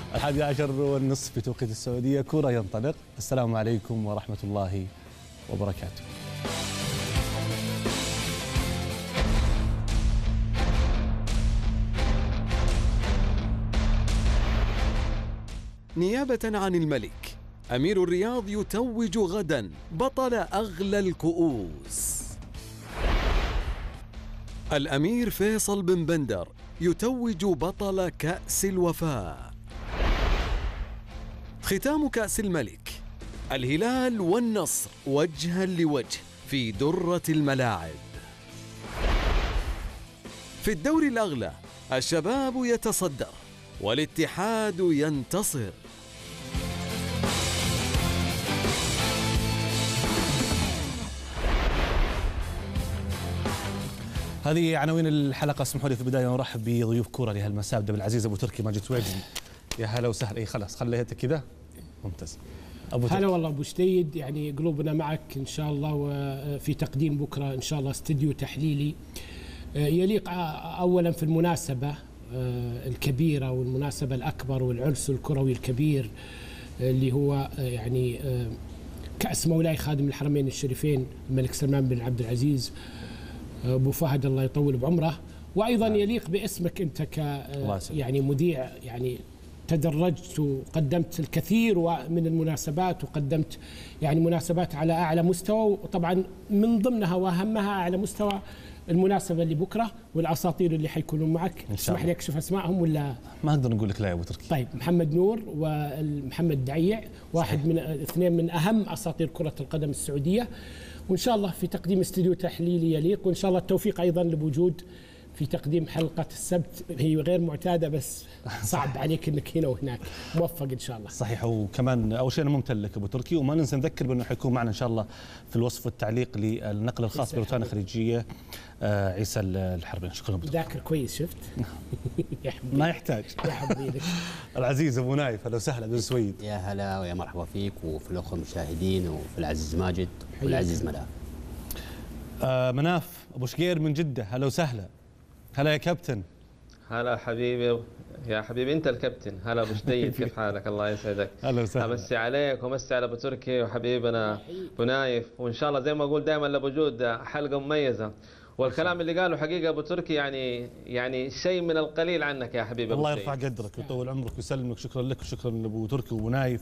11:30 في توقيت السعودية. كرة ينطلق. السلام عليكم ورحمة الله وبركاته. نيابة عن الملك، أمير الرياض يتوج غدا بطل أغلى الكؤوس. الأمير فيصل بن بندر يتوج بطل كأس الوفاء. ختام كأس الملك، الهلال والنصر وجها لوجه في درة الملاعب. في الدوري الأغلى الشباب يتصدر والاتحاد ينتصر. هذه عناوين الحلقة. اسمحوا لي في البداية نرحب بضيوف كورة لهالمساء. بدأ بالعزيز أبو تركي ماجد سويدي. يا هلا وسهلا. اي خلاص خليتك كذا ممتاز. أبو هلا والله أبو شديد، يعني قلوبنا معك إن شاء الله، وفي تقديم بكرة إن شاء الله استديو تحليلي يليق أولا في المناسبة الكبيرة والمناسبة الأكبر والعرس الكروي الكبير اللي هو يعني كأس مولاي خادم الحرمين الشريفين الملك سلمان بن عبد العزيز أبو فهد الله يطول بعمره. وأيضا يليق باسمك أنت ك يعني مذيع، يعني تدرجت وقدمت الكثير من المناسبات، وقدمت يعني مناسبات على أعلى مستوى، وطبعا من ضمنها وأهمها أعلى مستوى المناسبة اللي بكرة والأساطير اللي حيكونوا معك. اسمح لي أكشف أسمائهم ولا ما أقدر نقول لك لا يا أبو تركي؟ طيب، محمد نور ومحمد دعيع، واحد من اثنين من أهم أساطير كرة القدم السعودية، وإن شاء الله في تقديم استديو تحليلي يليق، وإن شاء الله التوفيق أيضا لوجود في تقديم حلقة السبت. هي غير معتادة بس صعب عليك انك هنا وهناك. موفق ان شاء الله. صحيح. وكمان اول شيء انا ممتن لك ابو تركي، وما ننسى نذكر بانه حيكون معنا ان شاء الله في الوصف والتعليق للنقل الخاص بروتانا خليجيه عيسى الحربين. شكرا ابو تركي. ذاكر كويس شفت. ما يحتاج. يا حبيبي. العزيز ابو نايف، اهلا وسهلا بن سويد. يا هلا ويا مرحبا فيك وفي الاخوه المشاهدين وفي العزيز ماجد والعزيز مناف. مناف ابو شقير من جده، اهلا وسهلا. هلا يا كابتن. هلا حبيبي، يا حبيبي انت الكابتن. هلا ابو شديد، كيف حالك؟ الله يسعدك. اهلا وسهلا. امسي عليك ومسي على ابو تركي وحبيبنا ابو نايف، وان شاء الله زي ما اقول دائما لابو جود حلقه مميزه، والكلام اللي قاله حقيقه ابو تركي يعني شيء من القليل عنك يا حبيبي. الله يرفع قدرك ويطول عمرك ويسلمك. شكرا لك وشكرا لابو تركي وابو نايف.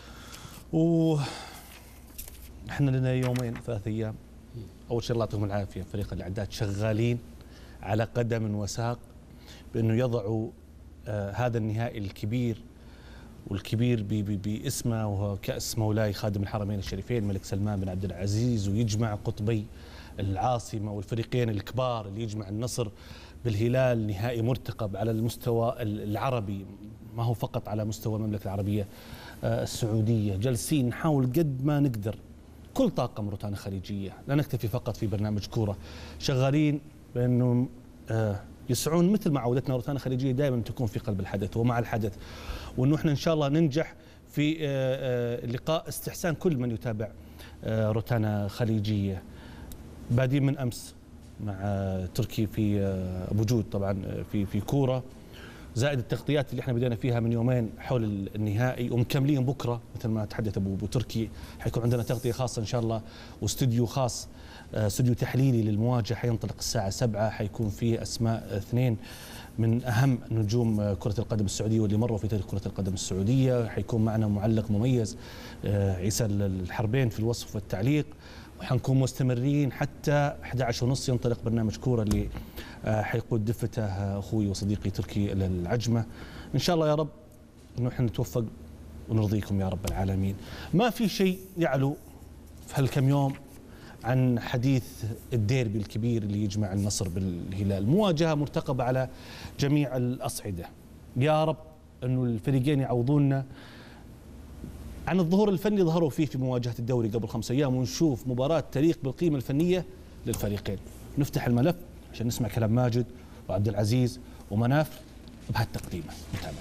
احنا لنا يومين 3 ايام. اول شيء الله يعطيهم العافيه فريق الاعداد شغالين على قدم وساق بأنه يضعوا هذا النهائي الكبير، والكبير باسمه، وهو كأس مولاي خادم الحرمين الشريفين الملك سلمان بن عبد العزيز، ويجمع قطبي العاصمة والفريقين الكبار اللي يجمع النصر بالهلال. نهائي مرتقب على المستوى العربي، ما هو فقط على مستوى المملكة العربية السعودية. جالسين نحاول قد ما نقدر كل طاقم روتانا خليجية، لا نكتفي فقط في برنامج كورة، شغالين بأنه يسعون مثل ما عودتنا روتانا خليجية دائما تكون في قلب الحدث ومع الحدث، وأنه احنا إن شاء الله ننجح في لقاء استحسان كل من يتابع روتانا خليجية. بادين من أمس مع تركي في أبو جود طبعا في كورة، زائد التغطيات اللي احنا بدينا فيها من يومين حول النهائي، ومكملين بكرة مثل ما تحدث أبو تركي. حيكون عندنا تغطية خاصة إن شاء الله واستوديو خاص، استوديو تحليلي للمواجهة، حينطلق الساعة 7، حيكون فيه أسماء 2 من أهم نجوم كرة القدم السعودية واللي مروا في تاريخ كرة القدم السعودية. حيكون معنا معلق مميز عيسى الحربين في الوصف والتعليق، وحنكون مستمرين حتى 11:30 ينطلق برنامج كورة اللي حيقود دفته أخوي وصديقي تركي العجمة. إن شاء الله يا رب إنه احنا نتوفق ونرضيكم يا رب العالمين. ما في شيء يعلو في هالكم يوم عن حديث الديربي الكبير اللي يجمع النصر بالهلال، مواجهة مرتقبة على جميع الأصعدة. يا رب أنه الفريقين يعوضونا عن الظهور الفني ظهروا فيه في مواجهة الدوري قبل 5 أيام، ونشوف مباراة تليق بالقيمة الفنية للفريقين. نفتح الملف عشان نسمع كلام ماجد وعبد العزيز ومناف بهالتقديمة. نتابع.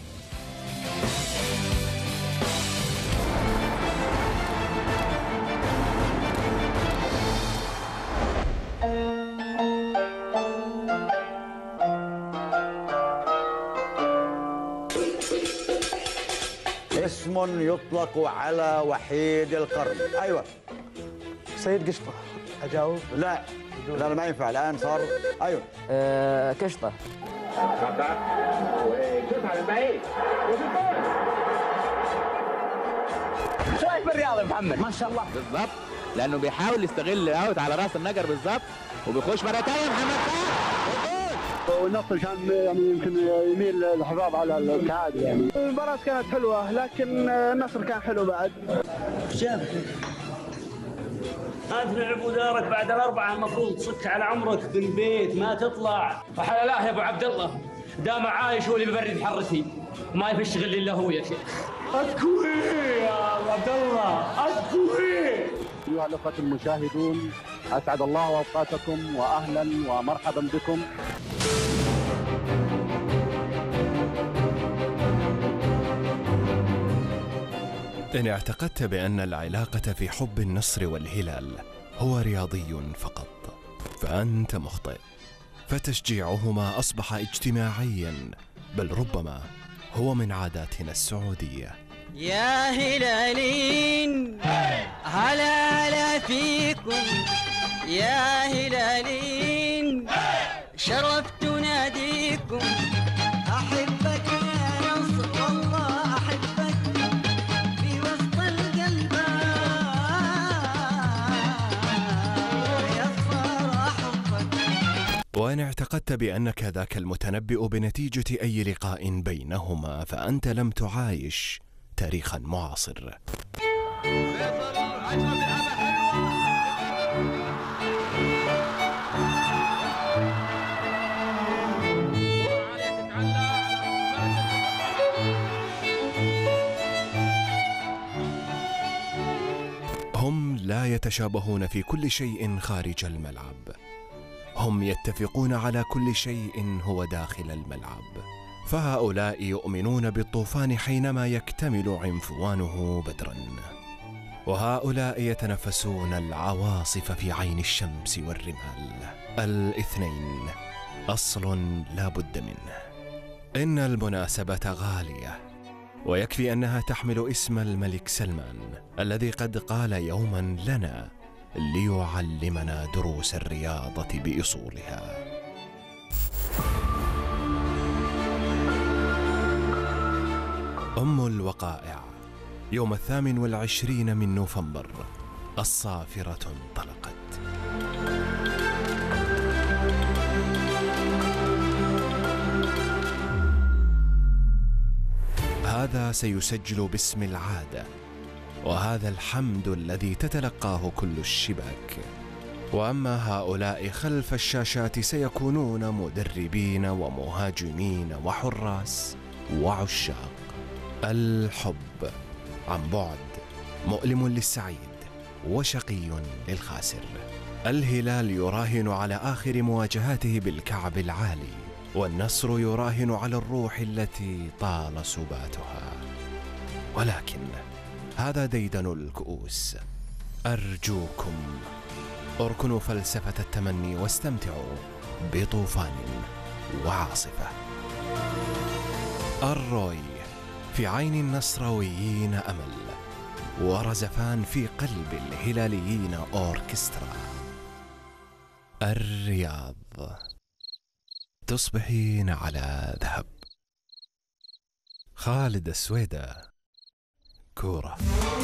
اسم يطلق على وحيد القرن. أيوة سيد قشطة. أجاوب؟ لا لا ما ينفع الآن صار. أيوة قشطة. شو رايك بالرياضة يا محمد؟ ما شاء الله. بالضبط، لأنه بيحاول يستغل الاوت على راس النقر بالضبط، وبيخش مرة ثانية محمد صلاح. والنصر كان يعني يمكن يميل الحفاظ على التعادل. يعني المباراة كانت حلوة، لكن النصر كان حلو بعد. أنت لعب دارك بعد الأربعة المفروض تصك على عمرك بالبيت ما تطلع. وحلا لا يا أبو عبد الله، دام عايش هو اللي بيبرد حرتي، ما يفش غل إلا هو يا شيخ. أتكوي يا أبو عبد الله، أتكوي. أيها الأخوة المشاهدون، أسعد الله أوقاتكم وأهلا ومرحبا بكم. إن اعتقدت بأن العلاقة في حب النصر والهلال هو رياضي فقط فأنت مخطئ، فتشجيعهما أصبح اجتماعيا، بل ربما هو من عاداتنا السعودية. يا هلالين هلا هلا فيكم يا هلالين، شرفت ناديكم، أحبك يا نصر والله أحبك في وسط القلب يصفر حبك. وإن اعتقدت بأنك ذاك المتنبئ بنتيجة أي لقاء بينهما فأنت لم تعايش تاريخا معاصر. هم لا يتشابهون في كل شيء خارج الملعب، هم يتفقون على كل شيء هو داخل الملعب. فهؤلاء يؤمنون بالطوفان حينما يكتمل عنفوانه بدرا، وهؤلاء يتنفسون العواصف في عين الشمس والرمال. الاثنين أصل لا بد منه. إن المناسبة غالية، ويكفي أنها تحمل اسم الملك سلمان الذي قد قال يوما لنا ليعلمنا دروس الرياضة بأصولها. أم الوقائع يوم 28 من نوفمبر الصافرة انطلقت. هذا سيسجل باسم العادة، وهذا الحمد الذي تتلقاه كل الشباك. وأما هؤلاء خلف الشاشات سيكونون مدربين ومهاجمين وحراس وعشاق. الحب عن بعد مؤلم للسعيد وشقي للخاسر. الهلال يراهن على آخر مواجهاته بالكعب العالي، والنصر يراهن على الروح التي طال سباتها. ولكن هذا ديدن الكؤوس. أرجوكم اركنوا فلسفة التمني واستمتعوا بطوفان وعاصفة. الروي في عين النصراويين أمل، ورزفان في قلب الهلاليين أوركسترا. الرياض تصبحين على ذهب. خالد السويدة، كورة.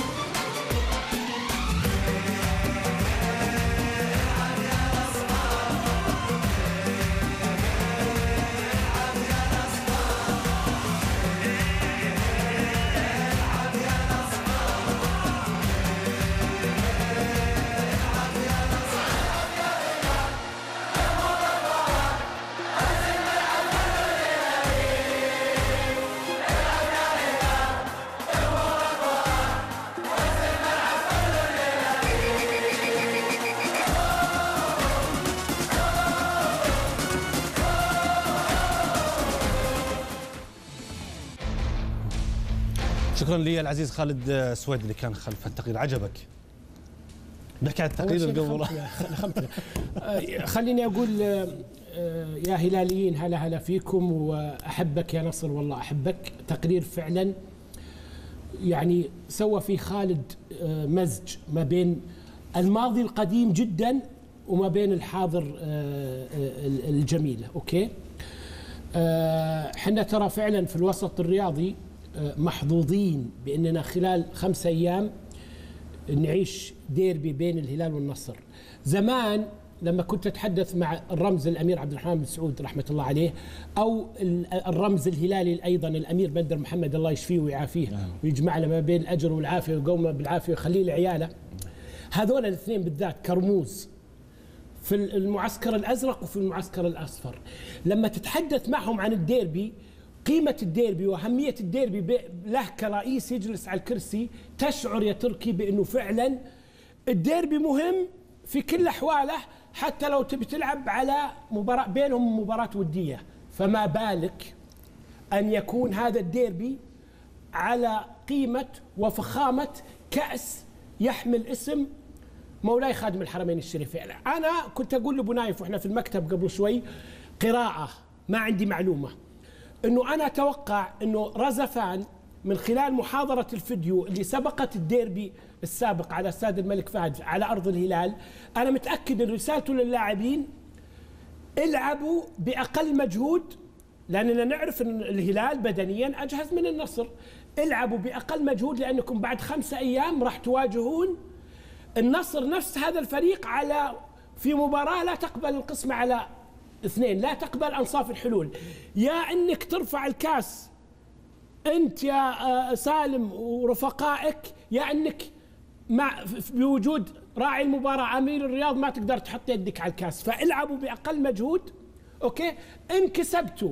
شكرا لي العزيز خالد سويد اللي كان خلف التقرير. عجبك؟ نحكي عن التقرير اللي قبله. خليني أقول يا هلاليين هلا هلا فيكم، وأحبك يا نصر والله أحبك. تقرير فعلا يعني سوى في خالد مزج ما بين الماضي القديم جدا وما بين الحاضر الجميلة. أوكي، احنا ترى فعلا في الوسط الرياضي محظوظين بأننا خلال 5 أيام نعيش ديربي بين الهلال والنصر. زمان لما كنت أتحدث مع الرمز الأمير عبد الرحمن بن سعود رحمة الله عليه، أو الرمز الهلالي أيضا الأمير بندر محمد الله يشفيه ويعافيه ويجمعنا ما بين الأجر والعافية ويقوم بالعافية ويخليه لعياله، هذول الاثنين بالذات كرموز في المعسكر الأزرق وفي المعسكر الأصفر. لما تتحدث معهم عن الديربي، قيمة الديربي وأهمية الديربي له كرئيس يجلس على الكرسي، تشعر يا تركي بأنه فعلا الديربي مهم في كل أحواله، حتى لو تبي تلعب على مباراة بينهم مباراة ودية، فما بالك أن يكون هذا الديربي على قيمة وفخامة كأس يحمل اسم مولاي خادم الحرمين الشريفين. أنا كنت أقول لأبو نايف وإحنا في المكتب قبل شوي قراءة، ما عندي معلومة، أنه أنا أتوقع أنه رزفان من خلال محاضرة الفيديو اللي سبقت الديربي السابق على استاد الملك فهد على أرض الهلال، أنا متأكد أن رسالته للاعبين العبوا بأقل مجهود، لأننا نعرف أن الهلال بدنيا أجهز من النصر. العبوا بأقل مجهود لأنكم بعد 5 أيام راح تواجهون النصر نفس هذا الفريق في مباراة لا تقبل القسمة على 2، لا تقبل أنصاف الحلول. يا أنك ترفع الكاس أنت يا سالم ورفقائك، يا أنك بوجود راعي المباراة أمير الرياض ما تقدر تحط يدك على الكاس. فالعبوا بأقل مجهود. أوكي، إن كسبتوا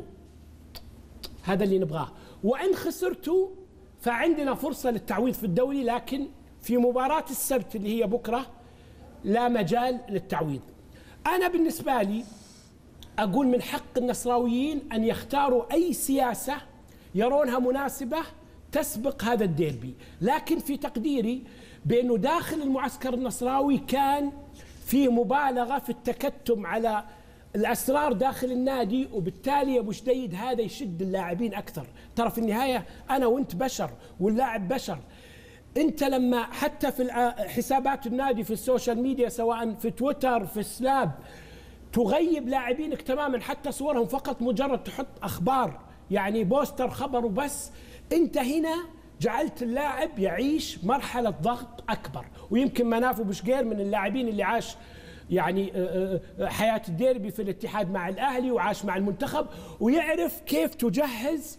هذا اللي نبغاه، وإن خسرتوا فعندنا فرصة للتعويض في الدوري، لكن في مباراة السبت اللي هي بكرة لا مجال للتعويض. أنا بالنسبة لي أقول من حق النصراويين أن يختاروا أي سياسة يرونها مناسبة تسبق هذا الديربي، لكن في تقديري بأنه داخل المعسكر النصراوي كان في مبالغة في التكتم على الأسرار داخل النادي، وبالتالي أبو شديد هذا يشد اللاعبين أكثر. ترى في النهاية أنا وأنت بشر واللاعب بشر. أنت لما حتى في حسابات النادي في السوشيال ميديا سواء في تويتر في سلاب تغيب لاعبينك تماما، حتى صورهم فقط مجرد تحط أخبار يعني بوستر خبر وبس، أنت هنا جعلت اللاعب يعيش مرحلة ضغط أكبر. ويمكن مناف بشقير من اللاعبين اللي عاش يعني حياة الديربي في الاتحاد مع الأهلي وعاش مع المنتخب ويعرف كيف تجهز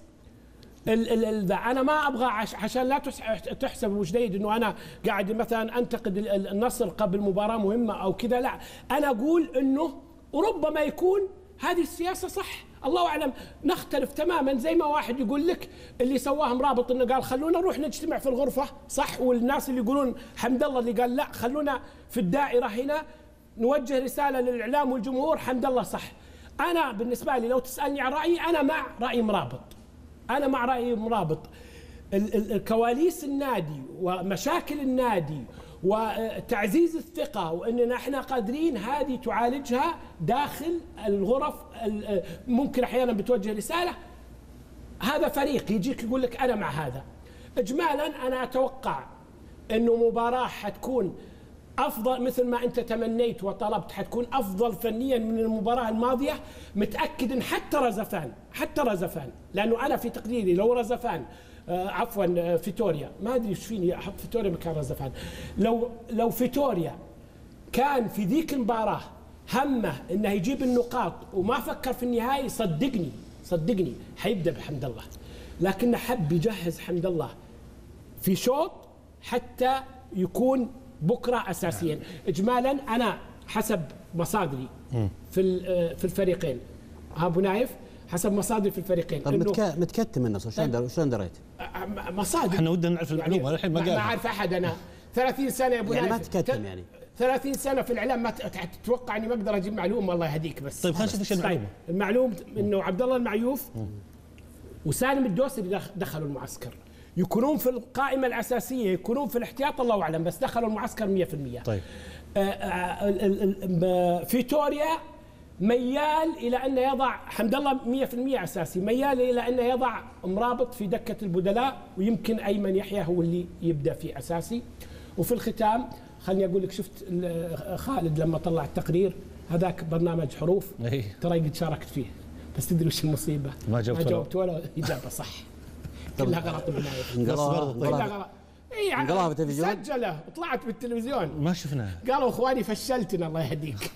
أنا ما أبغى عشان لا تحسب أبو جديد أنه أنا قاعد مثلا أنتقد النصر قبل مباراة مهمة أو كذا، لا، أنا أقول أنه ربما يكون هذه السياسة صح، الله أعلم. نختلف تماما، زي ما واحد يقول لك اللي سواه مرابط انه قال خلونا نروح نجتمع في الغرفة، صح، والناس اللي يقولون حمد الله اللي قال لا خلونا في الدائرة هنا نوجه رسالة للإعلام والجمهور، حمد الله صح. أنا بالنسبة لي لو تسألني عن رأيي، أنا مع رأي مرابط، أنا مع رأي مرابط. الكواليس النادي ومشاكل النادي وتعزيز الثقة وأننا احنا قادرين هذه تعالجها داخل الغرف. ممكن أحيانا بتوجه رسالة، هذا فريق يجيك يقول لك أنا مع هذا. إجمالا أنا أتوقع أنه مباراة حتكون أفضل مثل ما أنت تمنيت وطلبت، حتكون أفضل فنيا من المباراة الماضية. متأكد أن حتى رزفان لأنه أنا في تقديري لو رزفان عفوا فيتوريا، ما أدري إيش فيني أحط فيتوريا مكان رزفان، لو فيتوريا كان في ذيك المباراة همه إنه يجيب النقاط وما فكر في النهاية، صدقني حيبدأ بحمد الله، لكن حب يجهز حمد الله في شوط حتى يكون بكرة أساسيا. إجمالا أنا حسب مصادري في الفريقين، أبو نايف حسب مصادري في الفريقين. طب متكتم النصر، شلون دريت؟ مصادر احنا ودنا نعرف المعلومه الحين ما قال. ما اعرف احد، انا 30 سنه يا ابو يعني ما تكتم يعني 30 سنه في الاعلام، ما تتوقع اني ما اقدر اجيب معلومه، الله يهديك. بس طيب خلينا نشوف ايش المعلومه. المعلومه انه عبد الله المعيوف وسالم الدوسري دخلوا المعسكر، يكونون في القائمه الاساسيه يكونون في الاحتياط الله اعلم، بس دخلوا المعسكر 100%. طيب فيتوريا ميال الى انه يضع حمد الله 100% اساسي، ميال الى انه يضع مرابط في دكه البدلاء، ويمكن ايمن يحيى هو اللي يبدا فيه اساسي. وفي الختام خلني اقول لك، شفت خالد لما طلع التقرير هذاك برنامج حروف ترى قد شاركت فيه، بس تدري وش المصيبه؟ ما جاوبت ولا اجابه صح. كلها غلط بالنهايه. انقلها بالتلفزيون، سجله وطلعت بالتلفزيون ما شفناها. قالوا اخواني فشلتنا الله يهديك.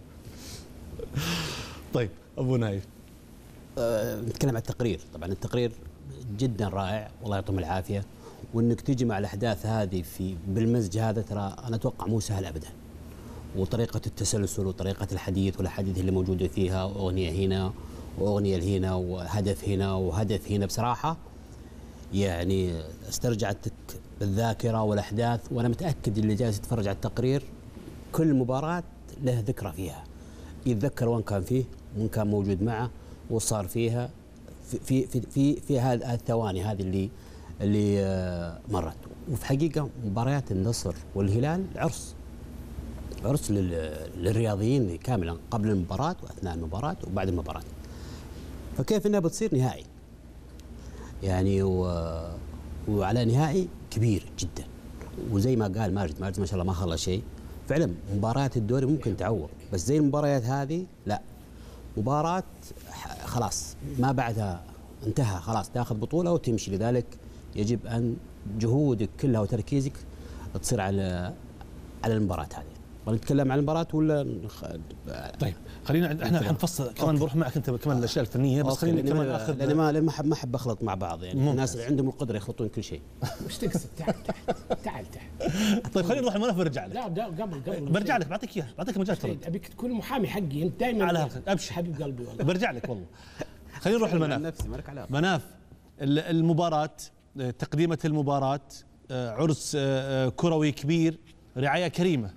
طيب ابو نايف، نتكلم عن التقرير. طبعا التقرير جدا رائع والله يعطيهم العافيه، وانك تجمع الاحداث هذه في بالمزج هذا ترى انا اتوقع مو سهل ابدا. وطريقه التسلسل وطريقه الحديث والاحاديث اللي موجوده فيها، واغنيه هنا واغنيه هنا وهدف هنا وهدف هنا، بصراحه يعني استرجعتك بالذاكره والاحداث، وانا متاكد اللي جالس يتفرج على التقرير كل مباراه له ذكرى فيها، يتذكر وين كان فيه وين كان موجود معه وصار فيها في هذه الثواني هذه اللي مرت. وفي حقيقه مباريات النصر والهلال عرس للرياضيين كاملا، قبل المباراه واثناء المباراه وبعد المباراه. فكيف انها بتصير نهائي يعني وعلى نهائي كبير جدا. وزي ما قال ماجد ما شاء الله ما خلى شيء، فعلا مباريات الدوري ممكن تعوض، بس زي المباريات هذه لا، مباراة خلاص ما بعدها انتهى، خلاص تاخذ بطولة وتمشي. لذلك يجب أن جهودك كلها وتركيزك تصير على المباراة هذه. نتكلم عن المباراة ولا طيب خلينا احنا حنفصل كمان، بروح معك انت كمان الاشياء الفنيه، بس خليني كمان اخذ، لان ما احب اخلط مع بعض يعني. الناس اللي عندهم القدره يخلطون كل شيء. وش تقصد؟ تعال طيب خلينا نروح الملف ونرجع لك. لا قبل برجع لك، بعطيك اياه، بعطيك مجال ترد. ابيك تكون محامي حقي انت دائما على ابشر حبيب قلبي والله. برجع لك والله. خلينا نروح المناف. مناف المباراة، تقديمة المباراة، عرس كروي كبير، رعاية كريمة.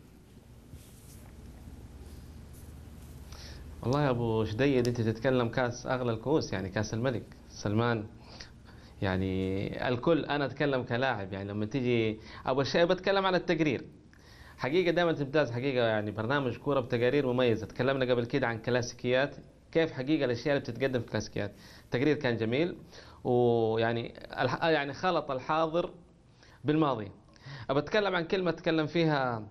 والله يا ابو شديد انت تتكلم كاس اغلى الكؤوس، يعني كاس الملك سلمان، يعني الكل. انا اتكلم كلاعب، يعني لما تيجي اول شيء بتكلم عن التقرير. حقيقه دائما تمتاز حقيقه، يعني برنامج كوره بتقارير مميزه. تكلمنا قبل كده عن كلاسيكيات، كيف حقيقه الاشياء اللي بتتقدم في الكلاسيكيات. التقرير كان جميل، ويعني خلط الحاضر بالماضي. بتكلم عن كلمه تكلم فيها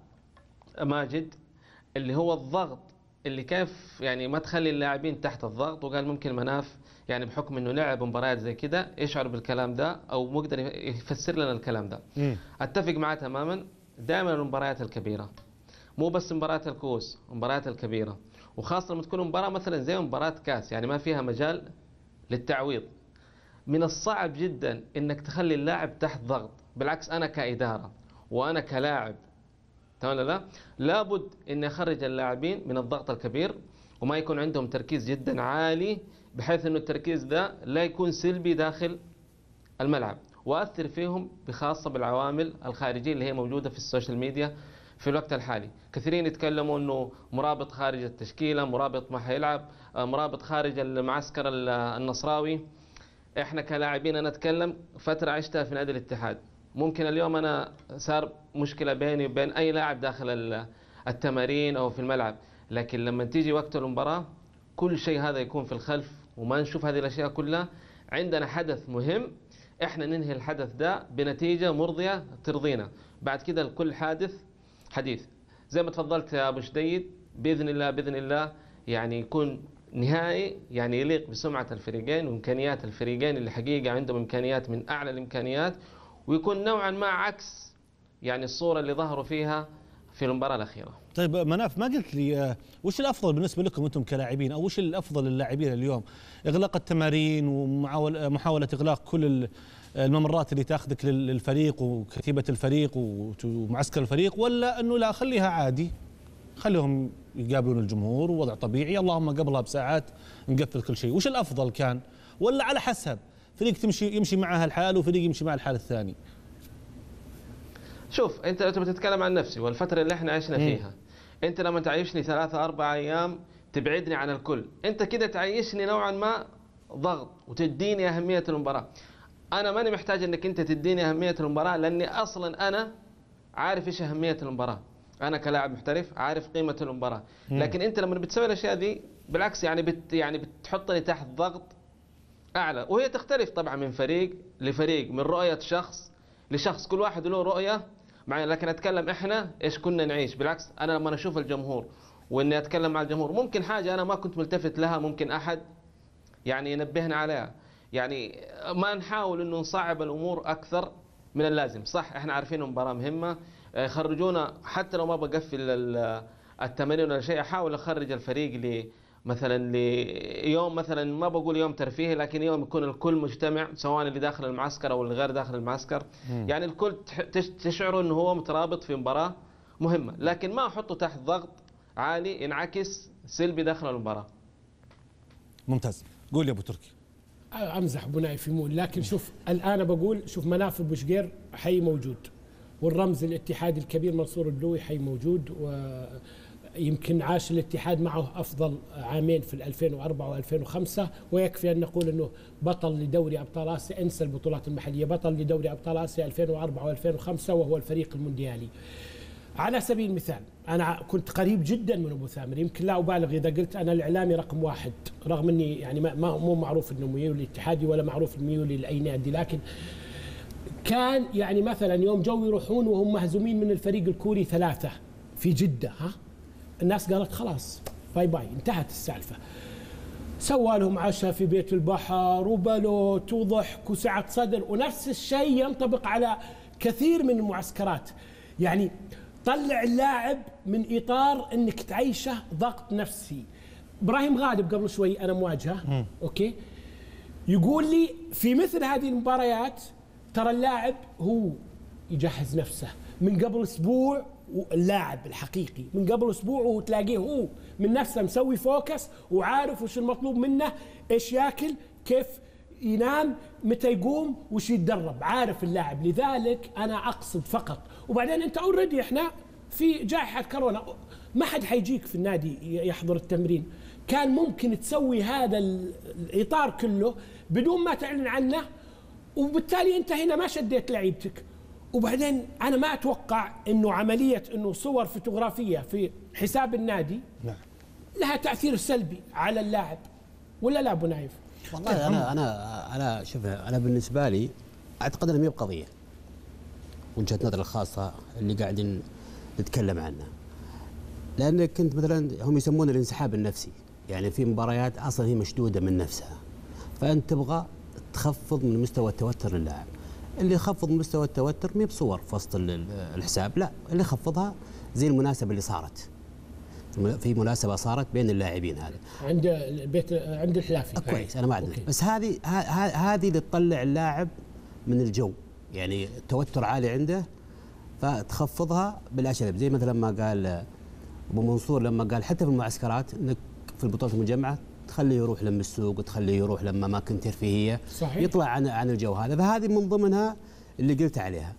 ماجد، اللي هو الضغط، اللي كيف يعني ما تخلي اللاعبين تحت الضغط. وقال ممكن مناف يعني بحكم انه لعب مباريات زي كده يشعر بالكلام ده، او مقدر يفسر لنا الكلام ده. اتفق معاه تماما. دائما المباريات الكبيره، مو بس مباريات الكؤوس، المباريات الكبيره، وخاصه لما تكون مباراه مثلا زي مباراه كاس، يعني ما فيها مجال للتعويض. من الصعب جدا انك تخلي اللاعب تحت ضغط. بالعكس انا كاداره وانا كلاعب، تمام لا، لابد ان اخرج اللاعبين من الضغط الكبير، وما يكون عندهم تركيز جدا عالي، بحيث انه التركيز ده لا يكون سلبي داخل الملعب، واثر فيهم بخاصه بالعوامل الخارجيه اللي هي موجوده في السوشيال ميديا في الوقت الحالي. كثيرين يتكلموا انه مرابط خارج التشكيله، مرابط ما حيلعب، مرابط خارج المعسكر النصراوي. احنا كلاعبين، انا اتكلم فتره عشتها في نادي الاتحاد، ممكن اليوم انا صار مشكله بيني وبين اي لاعب داخل التمارين او في الملعب، لكن لما تيجي وقت المباراه كل شيء هذا يكون في الخلف وما نشوف هذه الاشياء كلها. عندنا حدث مهم، احنا ننهي الحدث ده بنتيجه مرضيه ترضينا. بعد كده الكل حديث زي ما تفضلت يا ابو شديد. باذن الله يعني يكون نهائي يعني يليق بسمعه الفريقين وامكانيات الفريقين اللي حقيقه عندهم امكانيات من اعلى الامكانيات، ويكون نوعا ما عكس يعني الصورة اللي ظهروا فيها في المباراة الأخيرة. طيب مناف، ما قلت لي وش الأفضل بالنسبة لكم أنتم كلاعبين، أو وش الأفضل للاعبين اليوم؟ إغلاق التمارين ومحاولة إغلاق كل الممرات اللي تاخذك للفريق وكتيبة الفريق ومعسكر الفريق، ولا أنه لا خليها عادي، خليهم يقابلون الجمهور ووضع طبيعي، اللهم قبلها بساعات نقفل كل شيء؟ وش الأفضل كان، ولا على حسب فريق يمشي معها الحال وفريق يمشي مع الحال الثاني؟ شوف، انت لو بتتكلم عن نفسي والفتره اللي احنا عشنا فيها، انت لما تعيشني 3-4 ايام تبعدني عن الكل، انت كده تعيشني نوعا ما ضغط وتديني اهميه المباراه. انا ماني محتاج انك انت تديني اهميه المباراه، لاني اصلا انا عارف ايش اهميه المباراه. انا كلاعب محترف عارف قيمه المباراه، لكن انت لما بتسوي الاشياء دي بالعكس يعني بتحطني تحت ضغط اعلى، وهي تختلف طبعا من فريق لفريق، من رؤيه شخص لشخص، كل واحد له رؤيه معينه. لكن اتكلم احنا ايش كنا نعيش. بالعكس انا لما اشوف الجمهور واني اتكلم مع الجمهور، ممكن حاجه انا ما كنت ملتفت لها ممكن احد يعني ينبهنا عليها، يعني ما نحاول انه نصعب الامور اكثر من اللازم. صح احنا عارفين مباراه مهمه، خرجونا حتى لو ما بقفل التمارين ولا شيء، احاول اخرج الفريق مثلا ليوم، مثلا ما بقول يوم ترفيهي، لكن يوم يكون الكل مجتمع، سواء اللي داخل المعسكر او اللي غير داخل المعسكر، يعني الكل تشعروا انه هو مترابط في مباراه مهمه، لكن ما احطه تحت ضغط عالي ينعكس سلبي داخل المباراه. ممتاز. قول يا ابو تركي. امزح ابو نايف يمون، لكن شوف الان بقول شوف مناف بوشقير حي موجود، والرمز الاتحادي الكبير منصور البلوي حي موجود، ويمكن عاش الاتحاد معه افضل عامين في 2004 و2005، ويكفي ان نقول انه بطل لدوري ابطال اسيا، انسى البطولات المحليه، بطل لدوري ابطال اسيا 2004 و2005 وهو الفريق المونديالي. على سبيل المثال انا كنت قريب جدا من ابو ثامر، يمكن لا ابالغ اذا قلت انا الاعلامي رقم واحد، رغم اني يعني مو معروف انه ميولي اتحادي ولا معروف ميولي لاي نادي، لكن كان يعني مثلا يوم جو يروحون وهم مهزومين من الفريق الكوري 3 في جده، الناس قالت خلاص باي باي انتهت السالفه. سوى لهم عشاء في بيت البحر وبلوت وضحك وسعه صدر، ونفس الشيء ينطبق على كثير من المعسكرات. يعني طلع اللاعب من اطار انك تعيشه ضغط نفسي. ابراهيم غالب قبل شوي انا مواجهه اوكي، يقول لي في مثل هذه المباريات ترى اللاعب هو يجهز نفسه من قبل اسبوع، اللاعب الحقيقي من قبل اسبوع وتلاقيه هو من نفسه مسوي فوكس وعارف وش المطلوب منه، ايش ياكل، كيف ينام، متى يقوم، وش يتدرب، عارف اللاعب. لذلك انا اقصد فقط، وبعدين انت اوريدي احنا في جائحه كورونا ما حد حيجيك في النادي يحضر التمرين، كان ممكن تسوي هذا الاطار كله بدون ما تعلن عنه، وبالتالي انت هنا ما شديت لعيبتك. وبعدين انا ما اتوقع انه عمليه انه صور فوتوغرافيه في حساب النادي لها تاثير سلبي على اللاعب، ولا لا ابو نايف؟ والله انا شوف، انا بالنسبه لي اعتقد انها ما هي بقضيه، وجهه نظري الخاصه اللي قاعدين نتكلم عنها، لان كنت مثلا هم يسمونه الانسحاب النفسي، يعني في مباريات اصلا هي مشدوده من نفسها، فانت تبغى تخفض من مستوى التوتر للاعب. اللي يخفض من مستوى التوتر ما بصور في وسط الحساب، لا، اللي يخفضها زي المناسبه اللي صارت، في مناسبه صارت بين اللاعبين هذا عند البيت عند الحلافي كويس، انا ما عندي، بس هذه اللي تطلع اللاعب من الجو، يعني التوتر عالي عنده فتخفضها بالاشياء، زي مثلا ما قال ابو منصور لما قال حتى في المعسكرات انك في البطولات المجمعه تخليه يروح لما السوق وتخليه يروح لما اماكن ترفيهيه، صحيح، يطلع عن الجو هذا، فهذه من ضمنها اللي قلت عليها.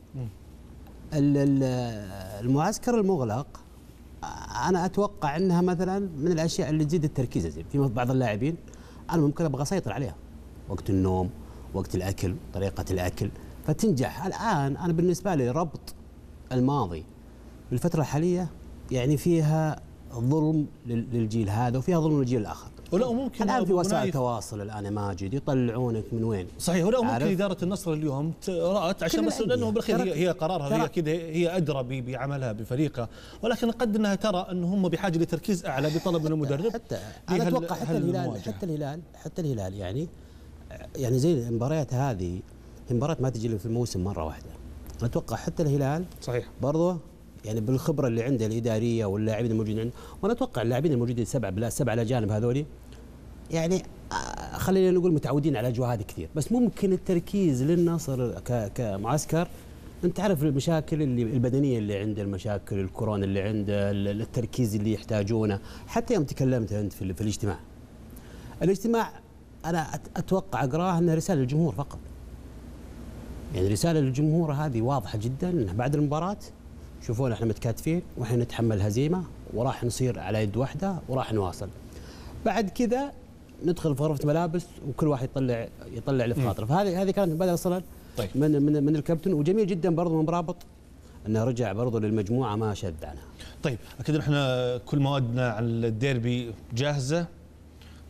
المعسكر المغلق انا اتوقع انها مثلا من الاشياء اللي تزيد التركيز، في بعض اللاعبين انا ممكن ابغى اسيطر عليها، وقت النوم، وقت الاكل، طريقه الاكل، فتنجح. الان انا بالنسبه لي ربط الماضي بالفتره الحاليه يعني فيها ظلم للجيل هذا وفيها ظلم للجيل الاخر. ولا ممكن الان في وسائل التواصل الان ماجد يطلعونك من وين؟ صحيح، ولا ممكن اداره النصر اليوم رأت عشان بس لانه بالاخير هي قرارها، هي كذا، هي ادرى بعملها بفريقها، ولكن قد انها ترى انه هم بحاجه لتركيز اعلى بطلب من المدرب. حتى انا اتوقع حتى الهلال يعني زي المباريات هذه، المباريات ما تجي في الموسم مره واحده. انا اتوقع حتى الهلال صحيح برضه يعني بالخبره اللي عنده الاداريه واللاعبين الموجودين عنده، وانا اتوقع اللاعبين الموجودين 7 الاجانب هذولي يعني خلينا نقول متعودين على الاجواء هذه كثير، بس ممكن التركيز للنصر كمعسكر، انت تعرف المشاكل اللي البدنيه اللي عنده، المشاكل الكورونا اللي عنده، التركيز اللي يحتاجونه، حتى يوم تكلمت انت في الاجتماع انا اتوقع اقراه انها رساله للجمهور فقط. يعني رساله للجمهور هذه واضحه جدا، انه بعد المباراه شوفونا احنا متكاتفين واحنا نتحمل هزيمه وراح نصير على يد واحده وراح نواصل. بعد كذا ندخل في غرفه ملابس وكل واحد يطلع اللي في خاطره، فهذه كانت بدأ اصلا طيب. من الكابتن، وجميل جدا برضه من مرابط انه رجع برضه للمجموعه ما شد عنها. طيب اكيد احنا كل موادنا على الديربي جاهزه،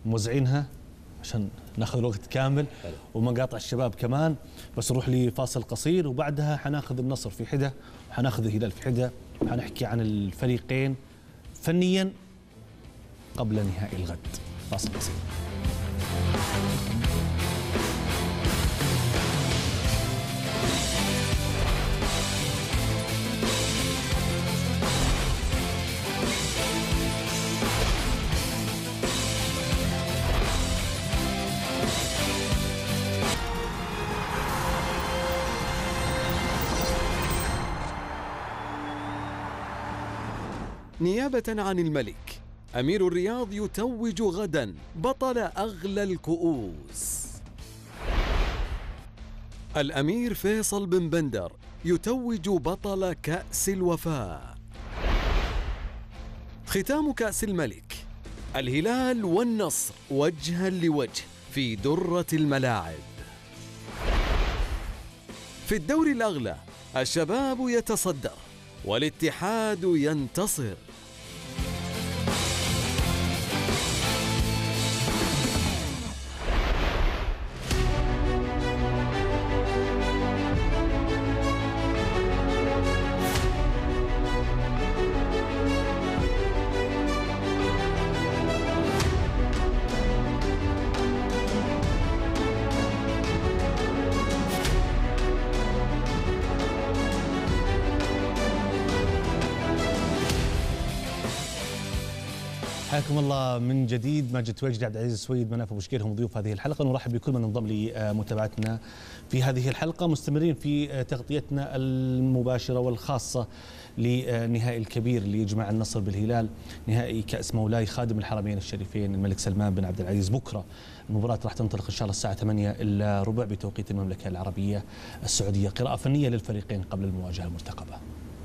موزعينها عشان ناخذ الوقت كامل ومقاطع الشباب كمان، بس نروح لفاصل قصير وبعدها حناخذ النصر في حدة وحناخذ الهلال في حدة، وحنحكي عن الفريقين فنيا قبل نهائي الغد. فاصل قصير. نيابة عن الملك، أمير الرياض يتوج غدا بطل أغلى الكؤوس. الأمير فيصل بن بندر يتوج بطل كأس الوفاء. ختام كأس الملك، الهلال والنصر وجها لوجه في درة الملاعب. في الدوري الأغلى الشباب يتصدر والاتحاد ينتصر. حياكم الله من جديد. ماجد تويجري، عبد العزيز السويد، مناف ابو شكير هم ضيوف هذه الحلقه. نرحب بكل من انضم لمتابعتنا في هذه الحلقه. مستمرين في تغطيتنا المباشره والخاصه لنهائي الكبير اللي يجمع النصر بالهلال، نهائي كأس مولاي خادم الحرمين الشريفين الملك سلمان بن عبد العزيز. بكره المباراه راح تنطلق ان شاء الله الساعه 8:15 بتوقيت المملكه العربيه السعوديه. قراءه فنيه للفريقين قبل المواجهه المرتقبه.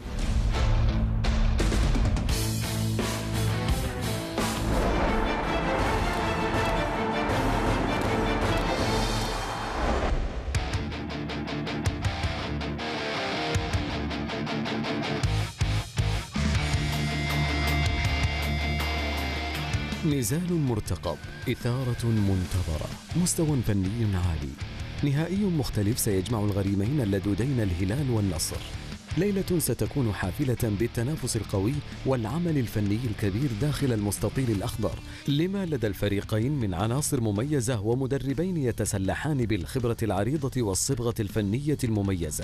نزال مرتقب، إثارة منتظرة، مستوى فني عالي، نهائي مختلف سيجمع الغريمين اللدودين الهلال والنصر. ليلة ستكون حافلة بالتنافس القوي والعمل الفني الكبير داخل المستطيل الأخضر، لما لدى الفريقين من عناصر مميزة ومدربين يتسلحان بالخبرة العريضة والصبغة الفنية المميزة.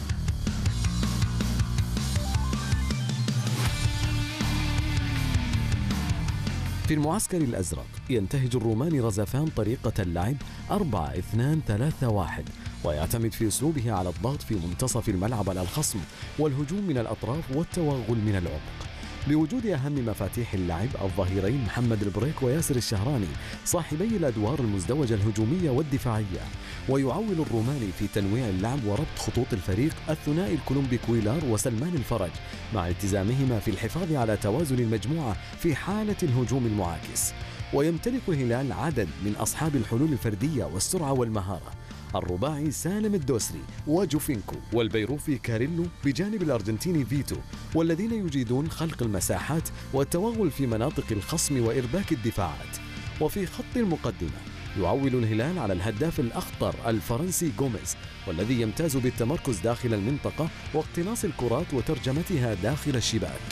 في المعسكر الأزرق ينتهج الرومان رزفان طريقة اللعب 4-2-3-1، ويعتمد في أسلوبه على الضغط في منتصف الملعب على الخصم والهجوم من الأطراف والتوغل من العمق، بوجود أهم مفاتيح اللعب الظهيرين محمد البريك وياسر الشهراني صاحبي الأدوار المزدوجة الهجومية والدفاعية. ويعول الروماني في تنويع اللعب وربط خطوط الفريق الثنائي الكولومبي كويلار وسلمان الفرج، مع التزامهما في الحفاظ على توازن المجموعة في حالة الهجوم المعاكس. ويمتلك الهلال عدد من أصحاب الحلول الفردية والسرعة والمهارة، الرباعي سالم الدوسري وجوفينكو والبيروفي كاريلو بجانب الأرجنتيني فيتو، والذين يجيدون خلق المساحات والتوغل في مناطق الخصم وإرباك الدفاعات. وفي خط المقدمة يعول الهلال على الهداف الأخطر الفرنسي غوميز، والذي يمتاز بالتمركز داخل المنطقة واقتناص الكرات وترجمتها داخل الشباك.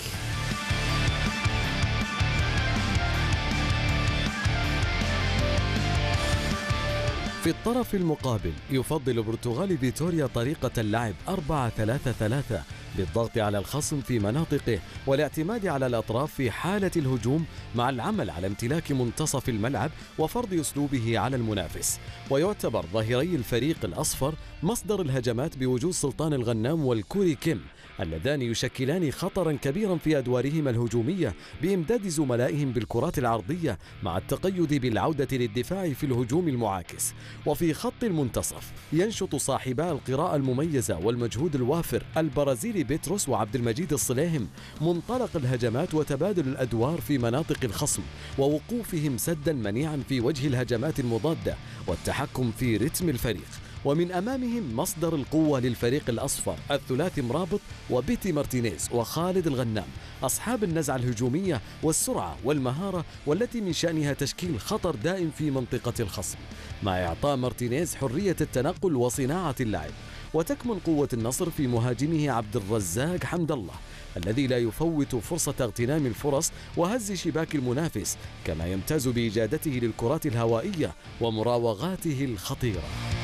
في الطرف المقابل يفضل البرتغالي فيتوريا طريقة اللعب 4-3-3 بالضغط على الخصم في مناطقه والاعتماد على الأطراف في حالة الهجوم، مع العمل على امتلاك منتصف الملعب وفرض أسلوبه على المنافس. ويعتبر ظهيري الفريق الأصفر مصدر الهجمات بوجود سلطان الغنام والكوري كيم، اللذان يشكلان خطرا كبيرا في أدوارهما الهجومية بإمداد زملائهم بالكرات العرضية، مع التقيد بالعودة للدفاع في الهجوم المعاكس. وفي خط المنتصف ينشط صاحبا القراءة المميزة والمجهود الوافر البرازيلي بيتروس وعبد المجيد الصليهم منطلق الهجمات وتبادل الأدوار في مناطق الخصم، ووقوفهم سدا منيعا في وجه الهجمات المضادة والتحكم في رتم الفريق. ومن أمامهم مصدر القوة للفريق الأصفر الثلاثي مرابط وبيتي مارتينيز وخالد الغنام، أصحاب النزعة الهجومية والسرعة والمهارة، والتي من شأنها تشكيل خطر دائم في منطقة الخصم، مع إعطاء مارتينيز حرية التنقل وصناعة اللعب. وتكمن قوة النصر في مهاجمه عبد الرزاق حمد الله، الذي لا يفوت فرصة اغتنام الفرص وهز شباك المنافس، كما يمتاز بإجادته للكرات الهوائية ومراوغاته الخطيرة.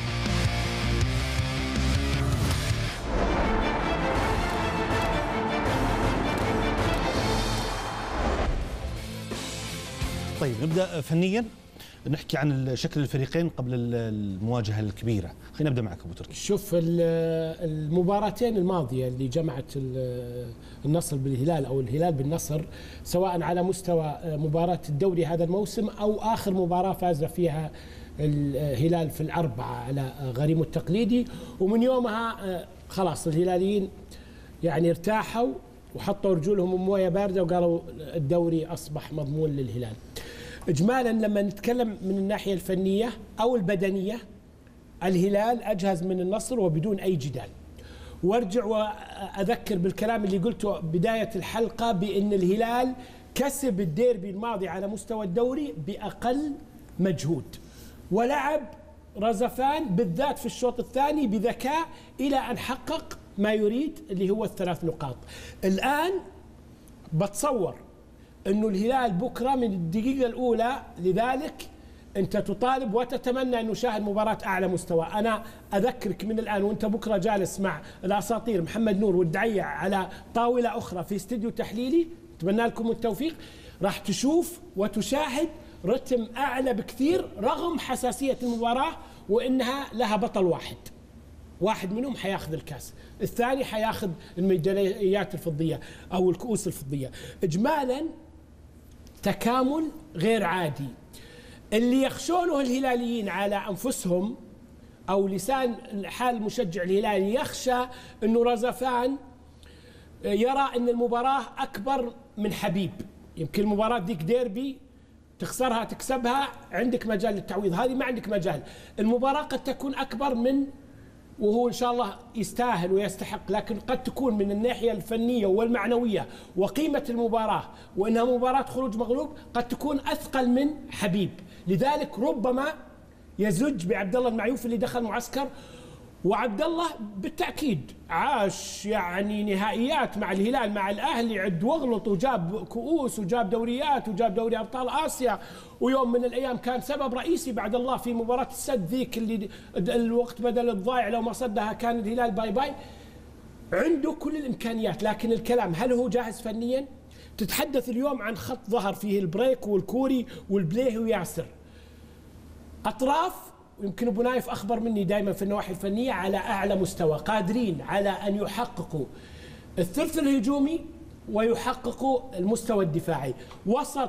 طيب نبدأ فنيا، نحكي عن شكل الفريقين قبل المواجهة الكبيرة. خلينا نبدأ معك أبو تركي. شوف المباراتين الماضية اللي جمعت النصر بالهلال أو الهلال بالنصر، سواء على مستوى مباراة الدوري هذا الموسم أو آخر مباراة فاز فيها الهلال في الأربعة على غريمه التقليدي، ومن يومها خلاص الهلاليين يعني ارتاحوا وحطوا رجولهم مويه باردة وقالوا الدوري أصبح مضمون للهلال. إجمالا لما نتكلم من الناحية الفنية أو البدنية، الهلال أجهز من النصر وبدون أي جدال. وارجع وأذكر بالكلام اللي قلته بداية الحلقة بأن الهلال كسب الديربي الماضي على مستوى الدوري بأقل مجهود، ولعب رزفان بالذات في الشوط الثاني بذكاء إلى أن حقق ما يريد اللي هو ال3 نقاط. الآن بتصور أنه الهلال بكرة من الدقيقة الأولى، لذلك أنت تطالب وتتمنى أن نشاهد مباراة أعلى مستوى. أنا أذكرك من الآن وأنت بكرة جالس مع الأساطير محمد نور والدعية على طاولة أخرى في استديو تحليلي، أتمنى لكم التوفيق، راح تشوف وتشاهد رتم أعلى بكثير رغم حساسية المباراة، وإنها لها بطل واحد منهم حياخذ الكاس، الثاني حياخذ الميداليات الفضية أو الكؤوس الفضية. إجمالا تكامل غير عادي. اللي يخشونه الهلاليين على أنفسهم أو لسان حال المشجع الهلالي يخشى أنه رزفان يرى أن المباراة أكبر من حبيب. يمكن المباراة ديك ديربي تخسرها تكسبها عندك مجال للتعويض، هذه ما عندك مجال. المباراة قد تكون أكبر من، وهو إن شاء الله يستاهل ويستحق، لكن قد تكون من الناحية الفنية والمعنوية وقيمة المباراة وإنها مباراة خروج مغلوب قد تكون أثقل من حبيب. لذلك ربما يزج بعبد الله المعيوف اللي دخل معسكر، وعبد الله بالتأكيد عاش يعني نهائيات مع الهلال مع الأهلي، عد واغلط وجاب كؤوس وجاب دوريات وجاب دوري أبطال آسيا، ويوم من الأيام كان سبب رئيسي بعد الله في مباراة السد ذيك اللي الوقت بدل الضايع، لو ما صدها كان الهلال باي باي. عنده كل الإمكانيات، لكن الكلام هل هو جاهز فنيا؟ تتحدث اليوم عن خط ظهر فيه البريك والكوري والبليهي وياسر، أطراف يمكن أبو نايف أخبر مني دائما في النواحي الفنية على أعلى مستوى، قادرين على أن يحققوا الثلث الهجومي ويحققوا المستوى الدفاعي. وسط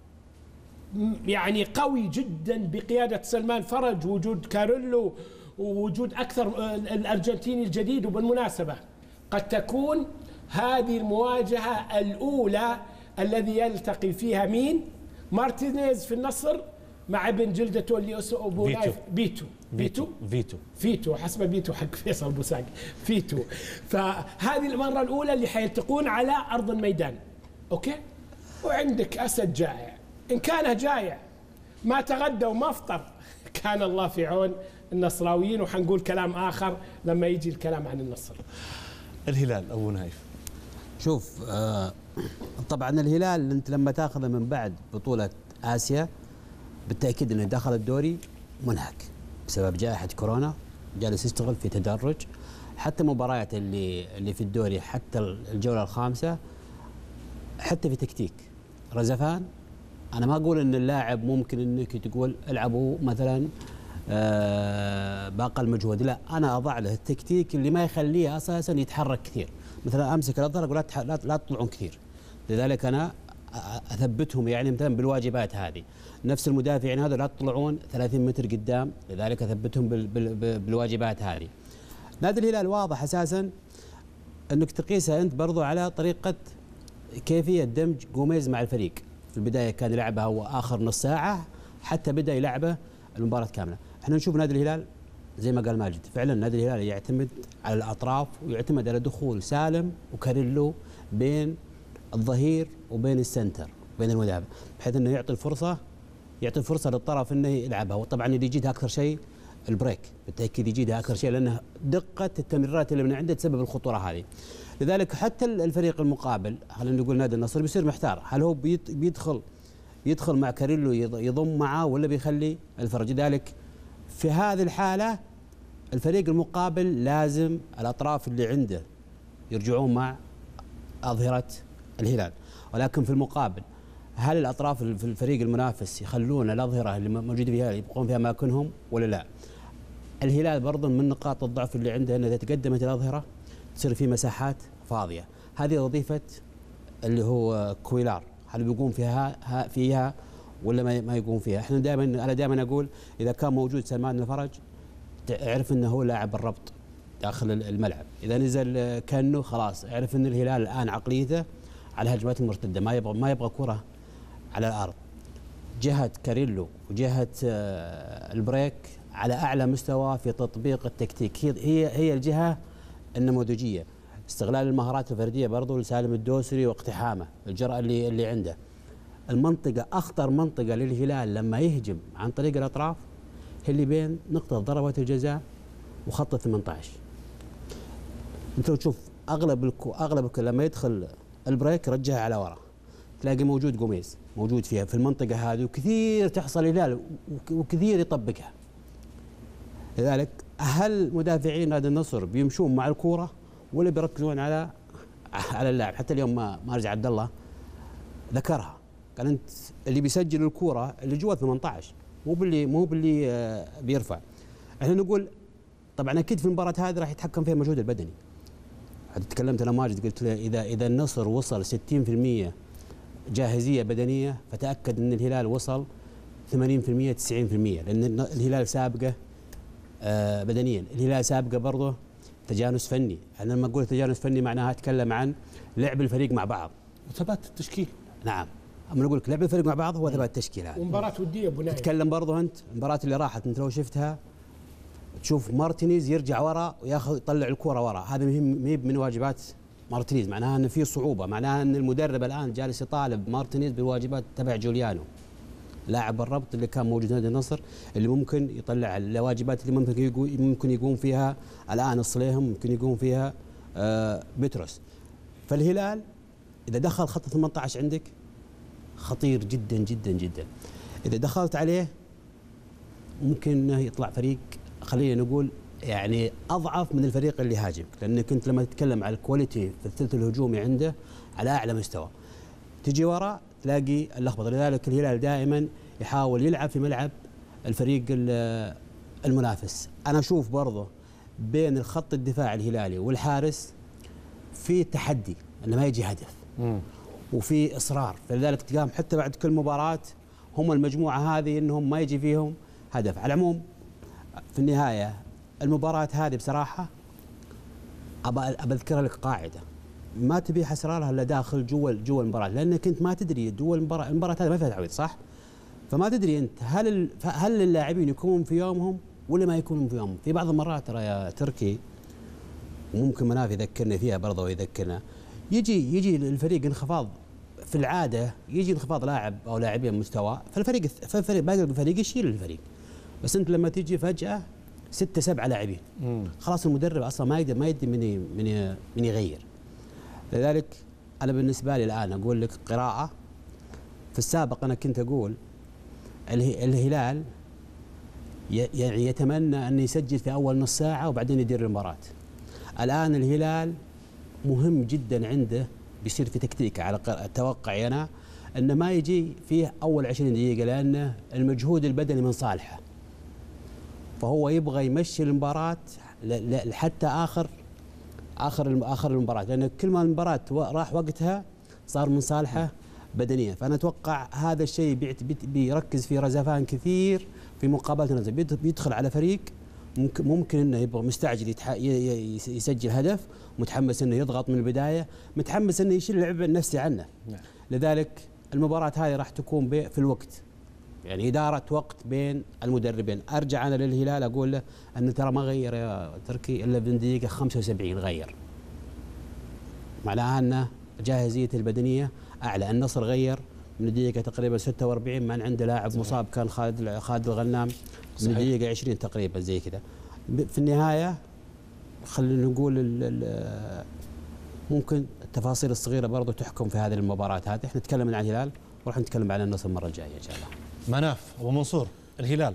يعني قوي جدا بقيادة سلمان فرج، وجود كاريلو ووجود أكثر الأرجنتيني الجديد. وبالمناسبة قد تكون هذه المواجهة الأولى الذي يلتقي فيها مين؟ مارتينيز في النصر مع ابن جلدته اللي أبو نايف فيتو حسب بيتو حق فيصل بوساق فيتو. فهذه المرة الأولى اللي حيلتقون على أرض الميدان، أوكي؟ وعندك أسد جائع، إن كان جائع ما تغدى وما افطر كان الله في عون النصراويين. وحنقول كلام آخر لما يجي الكلام عن النصر. الهلال أبو نايف، شوف طبعا الهلال أنت لما تأخذه من بعد بطولة آسيا بالتأكيد أنه دخل الدوري منهك بسبب جائحة كورونا، جالس يشتغل في تدرج. حتى مباريات اللي في الدوري حتى الجولة الخامسة حتى في تكتيك رزفان. أنا ما أقول أن اللاعب ممكن أنك تقول العبوا مثلا بأقل مجهود، لا، أنا أضع له التكتيك اللي ما يخليه أساسا يتحرك كثير. مثلا أمسك الأظهر أقول لا تطلعون كثير، لذلك أنا أثبتهم يعني مثلا بالواجبات هذه. نفس المدافعين هذا لا تطلعون 30 متر قدام، لذلك أثبتهم بالواجبات هذه. نادي الهلال واضح أساسا أنك تقيسها أنت برضو على طريقة كيفية دمج غوميز مع الفريق. في البداية كان يلعبها هو آخر نص ساعة حتى بدأ يلعبه المباراة كاملة. احنا نشوف نادي الهلال زي ما قال ماجد فعلا نادي الهلال يعتمد على الاطراف ويعتمد على دخول سالم وكاريلو بين الظهير وبين السنتر بين المدافع، بحيث انه يعطي فرصه للطرف انه يلعبها. وطبعا اللي يجيدها اكثر شيء البريك، بالتاكيد يجيدها اكثر شيء لانه دقه التمريرات اللي من عنده تسبب الخطوره هذه. لذلك حتى الفريق المقابل خلينا نقول نادي النصر بيصير محتار، هل هو بيدخل مع كاريلو يضم معه ولا بيخلي الفرج. لذلك في هذه الحاله الفريق المقابل لازم الاطراف اللي عنده يرجعون مع اظهره الهلال، ولكن في المقابل هل الاطراف في الفريق المنافس يخلون الاظهره اللي موجوده فيها يبقون في اماكنهم ولا لا؟ الهلال برضه من نقاط الضعف اللي عنده انه اذا تقدمت الاظهره تصير في مساحات فاضيه، هذه وظيفه اللي هو كويلار، هل بيقوم فيها ولا ما يقوم فيها؟ انا دائما اقول اذا كان موجود سلمان الفرج اعرف انه هو لاعب الربط داخل الملعب، اذا نزل كانه خلاص اعرف ان الهلال الان عقليته على الهجمات المرتده، ما يبغى كره على الارض. جهه كاريلو وجهه البريك على اعلى مستوى في تطبيق التكتيك، هي الجهه النموذجيه. استغلال المهارات الفرديه برضو لسالم الدوسري واقتحامه، الجرأه اللي عنده. المنطقه اخطر منطقه للهلال لما يهجم عن طريق الاطراف هي اللي بين نقطه ضربات الجزاء وخط 18. انت لو تشوف اغلب لما يدخل البريك رجعها على ورا، تلاقي موجود قميص موجود فيها في المنطقه هذه، وكثير تحصل الهلال وكثير يطبقها. لذلك هل مدافعين نادي النصر بيمشون مع الكوره ولا بيركزون على اللاعب؟ حتى اليوم مارج عبد الله ذكرها، قال انت اللي بيسجل الكوره اللي جوا 18 مو باللي بيرفع. احنا نقول طبعا اكيد في المباراه هذه راح يتحكم فيها المجهود البدني. حتى تكلمت انا ماجد قلت له اذا النصر وصل 60% جاهزيه بدنيه فتاكد ان الهلال وصل 80% 90%، لان الهلال سابقه بدنيا، الهلال سابقه برضه تجانس فني. انا لما اقول تجانس فني معناها اتكلم عن لعب الفريق مع بعض وثبات التشكيل. نعم، اما اقول لك لعب الفريق مع بعض هو ثبات التشكيل. هذا ومباراه وديه ابو نايف. تتكلم برضه انت المباراه اللي راحت انت لو شفتها تشوف مارتينيز يرجع ورا وياخذ يطلع الكره ورا، هذا مهم من واجبات مارتينيز، معناها انه في صعوبه، معناها ان المدرب الان جالس يطالب مارتينيز بالواجبات تبع جوليانو لاعب الربط اللي كان موجود نادي النصر، اللي ممكن يطلع الواجبات اللي ممكن يقوم فيها الان الصليهم، ممكن يقوم فيها بتروس. فالهلال اذا دخل خط 18 عندك خطير جدا جدا جدا، اذا دخلت عليه ممكن انه يطلع فريق خلينا نقول يعني اضعف من الفريق اللي هاجمك، لانك انت لما تتكلم على الكواليتي في الثلث الهجومي عنده على اعلى مستوى، تجي ورا تلاقي اللخبطه. لذلك الهلال دائما يحاول يلعب في ملعب الفريق المنافس. انا اشوف برضه بين الخط الدفاع الهلالي والحارس في تحدي انه ما يجي هدف وفي اصرار، فلذلك تقام حتى بعد كل مباراه هم المجموعه هذه انهم ما يجي فيهم هدف. على العموم في النهايه المباراه هذه بصراحه ابى اذكر لك قاعده، ما تبي حسرارها الا داخل جوا المباراه، لانك انت ما تدري جوا المباراه هذه ما فيها تعويض صح؟ فما تدري انت هل اللاعبين يكونون في يومهم ولا ما يكونون في يومهم. في بعض المرات ترى يا تركي ممكن مناف يذكرنا فيها برضه ويذكرنا، يجي الفريق انخفاض في العاده، يجي انخفاض لاعب او لاعبين مستوى، فالفريق باقي الفريق يشيل الفريق. بس انت لما تيجي فجاه 6 7 لاعبين خلاص المدرب اصلا ما يدري من يغير. لذلك انا بالنسبه لي الان اقول لك قراءه. في السابق انا كنت اقول الهلال يعني يتمنى ان يسجل في اول نص ساعه وبعدين يدير المباراه. الان الهلال مهم جدا عنده بيصير في تكتيكه على توقعي انا انه ما يجي فيه اول 20 دقيقه، لانه المجهود البدني من صالحه، فهو يبغى يمشي المباراه حتى اخر المباراه، لان كل ما المباراه راح وقتها صار من صالحه بدنيا. فانا اتوقع هذا الشيء بيركز في رزفان كثير في مقابله النصر، بيدخل على فريق ممكن انه يبغى مستعجل يسجل هدف، متحمس انه يضغط من البدايه، متحمس انه يشيل اللعب النفسي عنه. لذلك المباراه هذه راح تكون في الوقت يعني إدارة وقت بين المدربين. أرجع أنا للهلال أقول له أن ترى ما غير يا تركي إلا في دقيقة 75 غير، معناها أن جاهزيته البدنية أعلى. النصر غير من الدقيقة تقريبا 46 مع أن عنده لاعب مصاب كان خالد الغنام من الدقيقة 20 تقريبا زي كذا. في النهاية خلينا نقول ممكن التفاصيل الصغيرة برضو تحكم في هذه المباريات هذه. احنا نتكلم عن الهلال وراح نتكلم عن النصر المرة الجاية إن شاء الله. مناف أبو منصور، الهلال.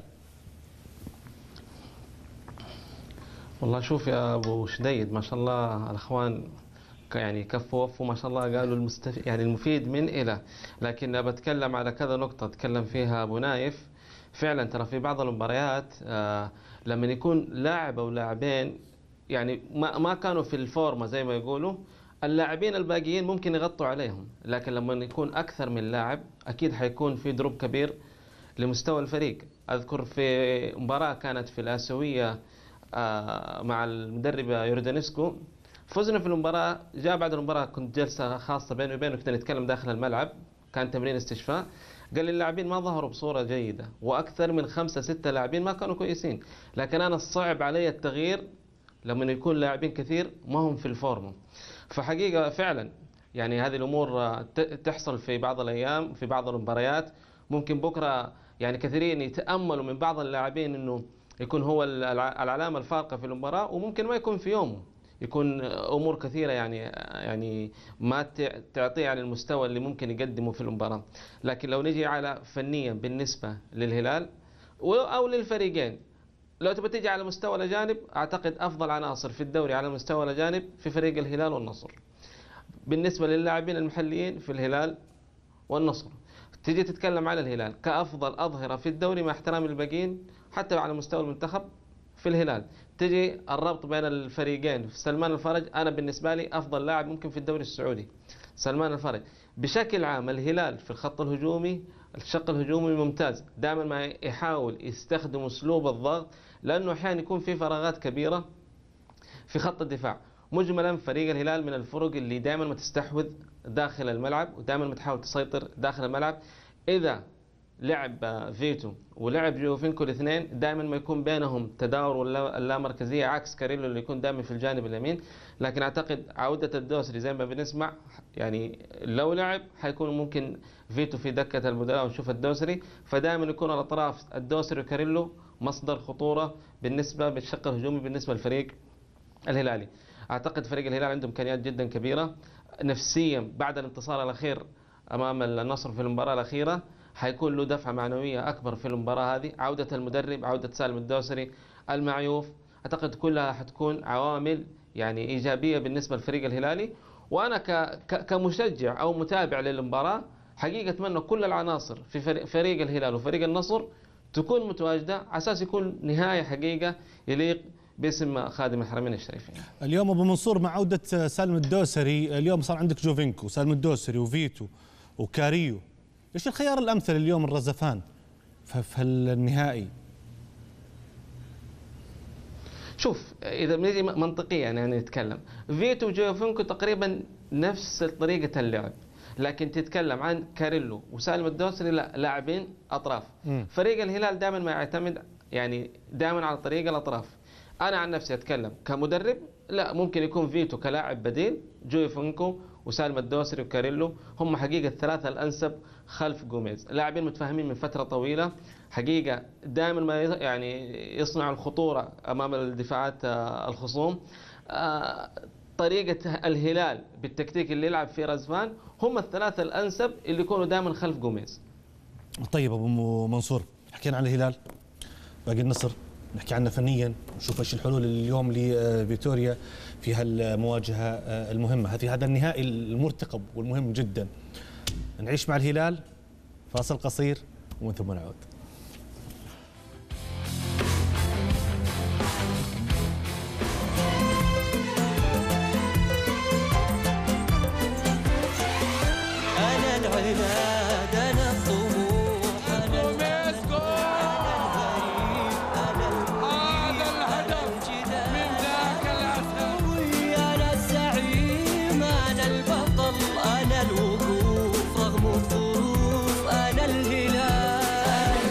والله شوف يا أبو شديد، ما شاء الله الأخوان يعني كفوا وفوا ما شاء الله، قالوا يعني المفيد من إلى. لكن بتكلم على كذا نقطة تكلم فيها أبو نايف. فعلا ترى في بعض المباريات لما يكون لاعب أو لاعبين يعني ما كانوا في الفورمة زي ما يقولوا، اللاعبين الباقيين ممكن يغطوا عليهم. لكن لما يكون أكثر من لاعب أكيد حيكون في دروب كبير لمستوى الفريق. أذكر في مباراة كانت في الآسيوية مع المدرب يوردانيسكو، فزنا في المباراة. جاء بعد المباراة كنت جلسة خاصة بيني وبينه كنا نتكلم داخل الملعب، كان تمرين استشفاء. قال لي اللاعبين ما ظهروا بصورة جيدة، وأكثر من 5-6 لاعبين ما كانوا كويسين. لكن أنا الصعب علي التغيير لما يكون لاعبين كثير ما هم في الفورمة. فحقيقة فعلا يعني هذه الأمور تحصل في بعض الأيام في بعض المباريات. ممكن بكرة يعني كثيرين يتأملوا من بعض اللاعبين أنه يكون هو العلامة الفارقة في المباراة، وممكن ما يكون في يومه، يكون أمور كثيرة يعني ما تعطيه على المستوى اللي ممكن يقدمه في المباراة. لكن لو نجي على فنيا بالنسبة للهلال أو للفريقين، لو تبي تيجي على مستوى الأجانب، أعتقد أفضل عناصر في الدوري على مستوى الأجانب في فريق الهلال والنصر. بالنسبة للاعبين المحليين في الهلال والنصر، تيجي تتكلم على الهلال كأفضل أظهرة في الدوري مع احترامي للباقيين حتى على مستوى المنتخب في الهلال. تجي الربط بين الفريقين، سلمان الفرج أنا بالنسبة لي أفضل لاعب ممكن في الدوري السعودي، سلمان الفرج. بشكل عام الهلال في الخط الهجومي، الشق الهجومي ممتاز، دائما ما يحاول يستخدم أسلوب الضغط، لأنه أحيانا يكون في فراغات كبيرة في خط الدفاع. مجملا فريق الهلال من الفرق اللي دائما ما تستحوذ داخل الملعب، ودائما ما تحاول تسيطر داخل الملعب. إذا لعب فيتو ولعب جوفينكو الاثنين دائما ما يكون بينهم تداور اللامركزية، عكس كاريلو اللي يكون دائما في الجانب اليمين. لكن أعتقد عودة الدوسري زي ما بنسمع، يعني لو لعب حيكون ممكن فيتو في دكة البدلاء ونشوف الدوسري، فدائما يكون على أطراف الدوسري وكاريلو مصدر خطورة بالنسبة بالشق الهجومي بالنسبة للفريق الهلالي. أعتقد فريق الهلال عنده إمكانيات جدا كبيرة نفسيا بعد الانتصار الأخير أمام النصر في المباراة الأخيرة، حيكون له دفعة معنوية أكبر في المباراة هذه. عودة المدرب، عودة سالم الدوسري، المعيوف، أعتقد كلها حتكون عوامل يعني إيجابية بالنسبة للفريق الهلالي. وأنا كمشجع أو متابع للمباراة حقيقة أتمنى كل العناصر في فريق الهلال وفريق النصر تكون متواجدة على أساس يكون نهاية حقيقة يليق باسم خادم الحرمين الشريفين. اليوم أبو منصور مع عودة سالم الدوسري، اليوم صار عندك جوفينكو، سالم الدوسري وفيتو وكاريو، ايش الخيار الامثل اليوم الرزفان في النهائي؟ شوف اذا بنجي منطقيا يعني نتكلم، فيتو وجوفينكو تقريبا نفس طريقه اللعب، لكن تتكلم عن كاريلو وسالم الدوسري لا، لاعبين اطراف. فريق الهلال دائما ما يعتمد يعني دائما على طريق الاطراف. انا عن نفسي اتكلم كمدرب، لا ممكن يكون فيتو كلاعب بديل، جوفينكو وسالم الدوسري وكاريلو هم حقيقة الثلاثة الأنسب خلف جوميز. لاعبين متفاهمين من فترة طويلة، حقيقة دائما ما يعني يصنعوا الخطورة أمام الدفاعات الخصوم. طريقة الهلال بالتكتيك اللي يلعب فيه رزفان هم الثلاثة الأنسب اللي يكونوا دائما خلف جوميز. طيب أبو منصور، حكينا عن الهلال، باقي النصر نحكي عنه فنيا، نشوف ايش الحلول اليوم لفيتوريا في هالمواجهه المهمه، في هذا النهائي المرتقب والمهم جدا. نعيش مع الهلال فاصل قصير ومن ثم نعود. انا العناد، انا الطموح، انا الوقوف رغم الظروف، أنا الهلال.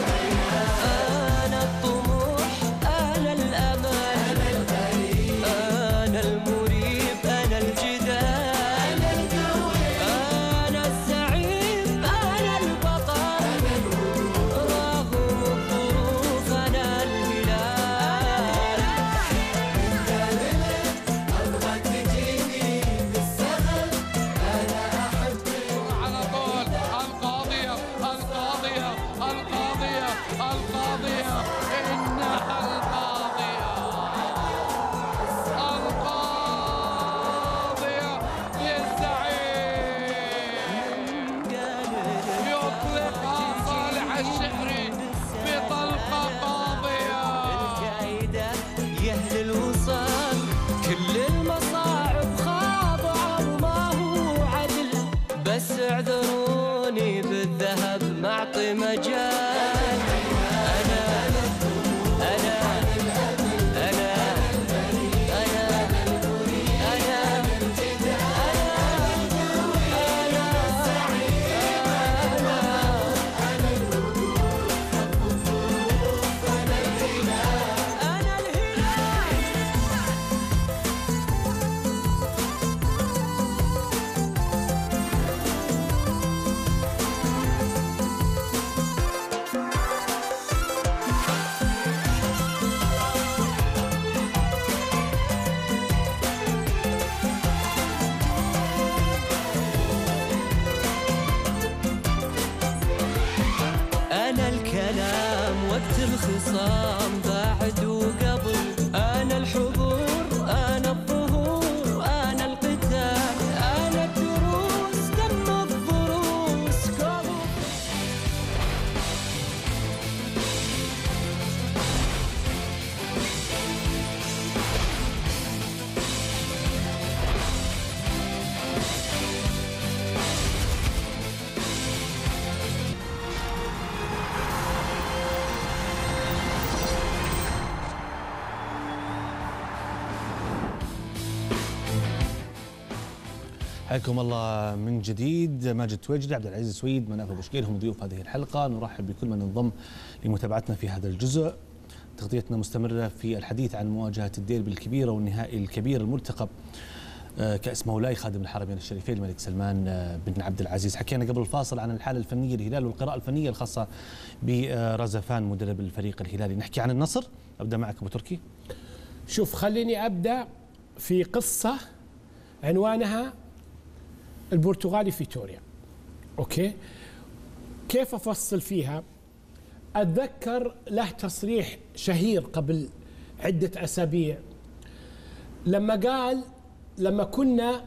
حياكم الله من جديد. ماجد تويجري، عبد العزيز سويد، مناف ابو شكيل هم ضيوف هذه الحلقه. نرحب بكل من انضم لمتابعتنا في هذا الجزء. تغطيتنا مستمره في الحديث عن مواجهه الديربي الكبيره والنهائي الكبير المرتقب كأس مولاي خادم الحرمين الشريفين الملك سلمان بن عبد العزيز. حكينا قبل الفاصل عن الحاله الفنيه للهلال والقراءه الفنيه الخاصه برزفان مدرب الفريق الهلالي. نحكي عن النصر. ابدا معك ابو تركي. شوف، خليني ابدا في قصه عنوانها البرتغالي فيتوريا. اوكي، كيف افصل فيها؟ اتذكر له تصريح شهير قبل عده اسابيع لما قال لما كنا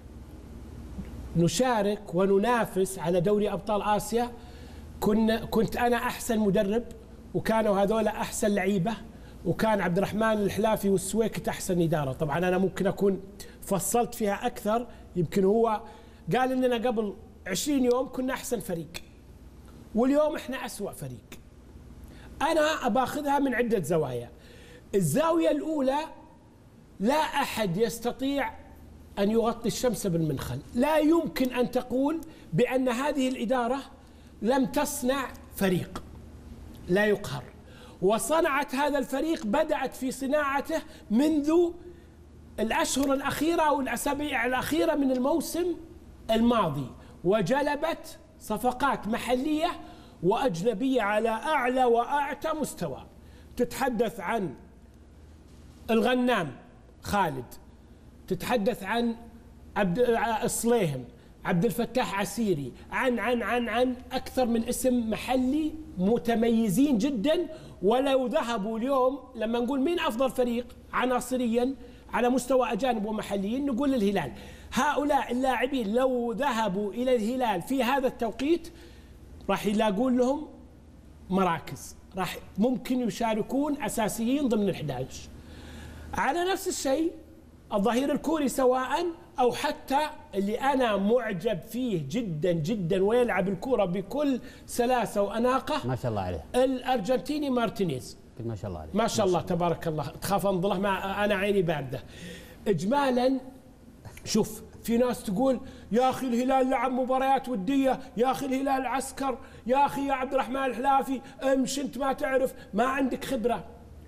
نشارك وننافس على دوري ابطال اسيا كنت انا احسن مدرب، وكانوا هذول احسن لعيبه، وكان عبد الرحمن الحلافي والسويكت احسن اداره. طبعا انا ممكن اكون فصلت فيها اكثر، يمكن هو قال اننا قبل 20 يوم كنا احسن فريق واليوم احنا اسوأ فريق. انا اباخذها من عده زوايا. الزاويه الاولى، لا أحد يستطيع أن يغطي الشمس بالمنخل. لا يمكن أن تقول بأن هذه الإدارة لم تصنع فريق لا يقهر، وصنعت هذا الفريق، بدأت في صناعته منذ الأشهر الأخيرة أو الأسابيع الأخيرة من الموسم الماضي، وجلبت صفقات محلية وأجنبية على أعلى وأعتى مستوى. تتحدث عن الغنام خالد، تتحدث عن الصليهم، عبد الفتاح عسيري، عن أكثر من اسم محلي متميزين جدا. ولو ذهبوا اليوم لما نقول مين أفضل فريق عناصريا على مستوى أجانب ومحليين نقول الهلال. هؤلاء اللاعبين لو ذهبوا إلى الهلال في هذا التوقيت راح يلاقون لهم مراكز، راح ممكن يشاركون أساسيين ضمن ال11. على نفس الشيء الظهير الكوري سواء أو حتى اللي أنا معجب فيه جدا جدا ويلعب الكرة بكل سلاسة وأناقة، ما شاء الله عليه، الأرجنتيني مارتينيز. ما شاء الله عليه، ما شاء الله تبارك الله. تخاف انظله، ما أنا عيني باردة. إجمالا شوف، في ناس تقول يا أخي الهلال لعب مباريات ودية، يا أخي الهلال عسكر، يا أخي يا عبد الرحمن الحلافي امش أنت ما تعرف، ما عندك خبرة.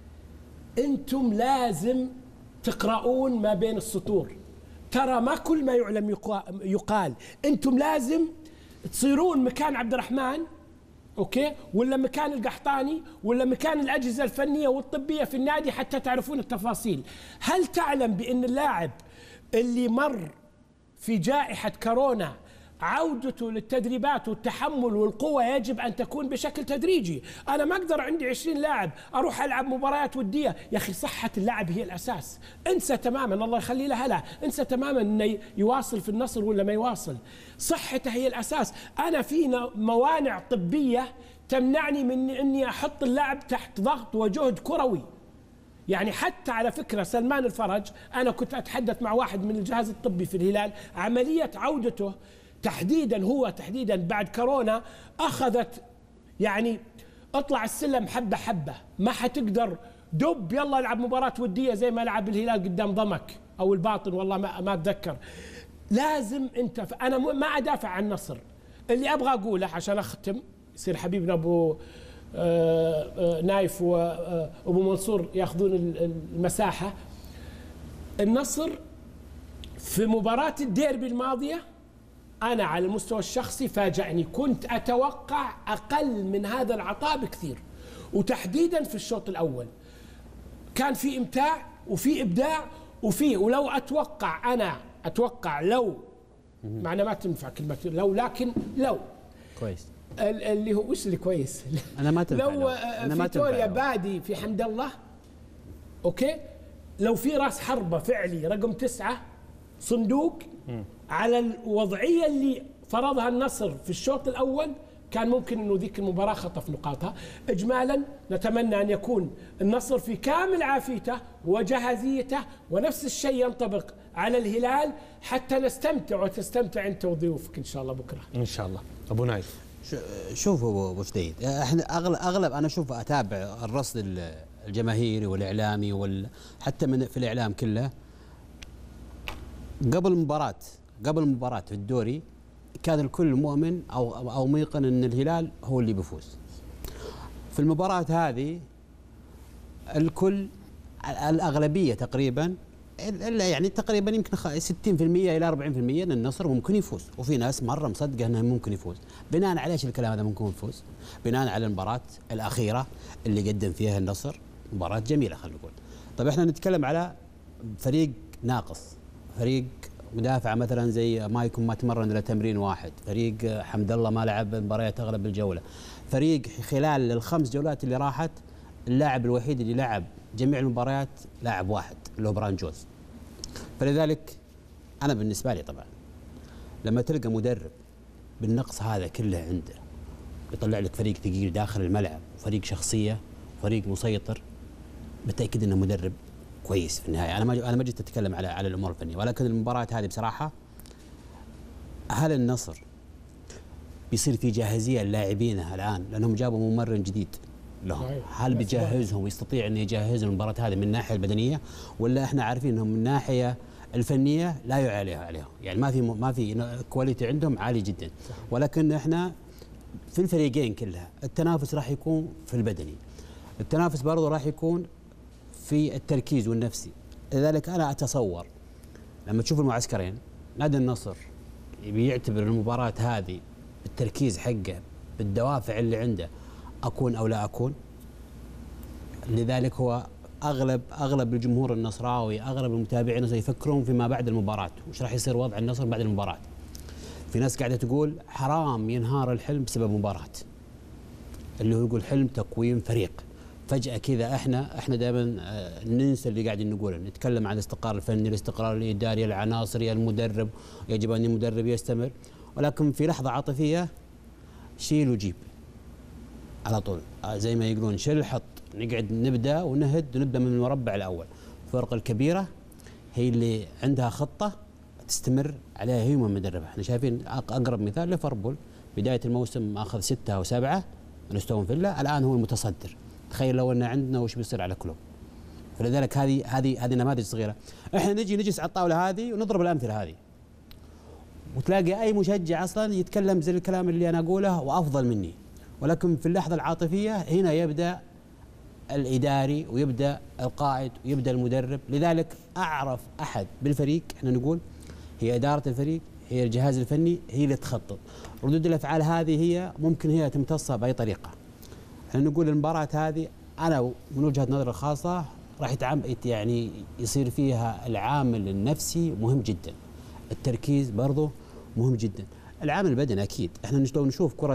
أنتم لازم تقرؤون ما بين السطور. ترى ما كل ما يعلم يقال. أنتم لازم تصيرون مكان عبد الرحمن، أوكي، ولا مكان القحطاني، ولا مكان الأجهزة الفنية والطبية في النادي حتى تعرفون التفاصيل. هل تعلم بأن اللاعب اللي مر في جائحة كورونا عودته للتدريبات والتحمل والقوة يجب أن تكون بشكل تدريجي؟ أنا ما أقدر عندي 20 لاعب أروح ألعب مباريات ودية. يا أخي صحة اللاعب هي الأساس. انسى تماما، الله يخلي له هلا، انسى تماما أنه يواصل في النصر ولا ما يواصل. صحته هي الأساس. أنا في موانع طبية تمنعني من أني أحط اللاعب تحت ضغط وجهد كروي. يعني حتى على فكرة سلمان الفرج، أنا كنت أتحدث مع واحد من الجهاز الطبي في الهلال، عملية عودته تحديدا بعد كورونا أخذت يعني اطلع السلم حبة حبة، ما حتقدر دب يلا العب مباراة ودية زي ما لعب الهلال قدام ضمك أو الباطن، والله ما أتذكر. لازم أنت، أنا ما أدافع عن النصر، اللي أبغى أقوله عشان أختم يصير حبيبنا أبو نايف وأبو منصور يأخذون المساحة. النصر في مباراة الديربي الماضية أنا على المستوى الشخصي فاجأني، كنت أتوقع أقل من هذا العطاء بكثير، وتحديدا في الشوط الأول كان في إمتاع وفي إبداع ولو أتوقع لو معنى ما تنفع كلمة لو، لكن لو كويس اللي هو وش اللي كويس أنا ما تنفع لو فيتوريا بادي في حمد الله، أوكي، لو في راس حربة فعلي رقم 9 صندوق على الوضعية اللي فرضها النصر في الشوط الأول، كان ممكن أنه ذيك المباراة خطف نقاطها. إجمالا نتمنى أن يكون النصر في كامل عافيته وجاهزيته، ونفس الشيء ينطبق على الهلال حتى نستمتع وتستمتع أنت وضيوفك إن شاء الله بكرة إن شاء الله. أبو نايف، شوفوا أبو شديد، احنا أغلب أنا أشوف أتابع الرصد الجماهيري والإعلامي حتى في الإعلام كله قبل مباراة قبل المباراه في الدوري كان الكل مؤمن او ميقن ان الهلال هو اللي بيفوز. في المباراه هذه الكل الاغلبيه تقريبا الا يعني تقريبا يمكن 60% الى 40% ان النصر ممكن يفوز، وفي ناس مره مصدقه انه ممكن يفوز. بناء على ايش الكلام هذا ممكن يفوز؟ بناء على المباراه الاخيره اللي قدم فيها النصر، مباراه جميله خلينا نقول. طيب احنا نتكلم على فريق ناقص، فريق مدافع مثلا زي ما يكون ما تمرن الا تمرين واحد، فريق حمد الله ما لعب مباريات اغلب الجوله، فريق خلال ال5 جولات اللي راحت اللاعب الوحيد اللي لعب جميع المباريات لاعب واحد اللي هو بران جوز. فلذلك انا بالنسبه لي طبعا لما تلقى مدرب بالنقص هذا كله عنده يطلع لك فريق ثقيل داخل الملعب، فريق شخصيه، فريق مسيطر، بالتاكيد انه مدرب كويس في النهايه. انا ما جيت اتكلم على الامور الفنيه، ولكن المباراه هذه بصراحه هل النصر بيصير في جاهزيه للاعبينها الان لانهم جابوا ممرن جديد لهم؟ هل بيجهزهم ويستطيع ان يجهز المباراه هذه من الناحيه البدنيه، ولا احنا عارفين انهم من الناحيه الفنيه لا يعلى عليهم؟ يعني ما في كواليتي عندهم عالي جدا، ولكن احنا في الفريقين كلها التنافس راح يكون في البدني، التنافس برضه راح يكون في التركيز والنفسي. لذلك انا اتصور لما تشوف المعسكرين نادي النصر بيعتبر المباراه هذه التركيز حقه بالدوافع اللي عنده اكون او لا اكون. لذلك هو اغلب الجمهور النصراوي، اغلب المتابعين يفكرون فيما بعد المباراه، وش راح يصير وضع النصر بعد المباراه. في ناس قاعده تقول حرام ينهار الحلم بسبب مباراه، اللي هو يقول حلم تكوين فريق. فجاه كذا احنا دائما ننسى اللي قاعدين نقوله، نتكلم عن الاستقرار الفني، الاستقرار الاداري، العناصر، المدرب، يجب ان المدرب يستمر، ولكن في لحظه عاطفيه شيل وجيب على طول، زي ما يقولون شيل حط، نقعد نبدا ونهد ونبدا من المربع الاول. الفرق الكبيره هي اللي عندها خطه تستمر عليها هي من مدربها. احنا شايفين اقرب مثال ليفربول، بدايه الموسم اخذ 6 أو 7 من استون فيلا، الان هو المتصدر. تخيل لو ان عندنا وش بيصير على كلوب. فلذلك هذه نماذج صغيره. احنا نجلس على الطاوله هذه ونضرب الامثله هذه، وتلاقي اي مشجع اصلا يتكلم زي الكلام اللي انا اقوله وافضل مني، ولكن في اللحظه العاطفيه هنا يبدا الاداري ويبدا القائد ويبدا المدرب. لذلك اعرف احد بالفريق، احنا نقول هي اداره الفريق، هي الجهاز الفني، هي اللي تخطط. ردود الافعال هذه هي ممكن هي تمتصها باي طريقه. احنا نقول المباراه هذه انا من وجهه نظري الخاصه راح يعني يصير فيها العامل النفسي مهم جدا، التركيز برضه مهم جدا، العامل البدني اكيد. احنا لو نشوف كره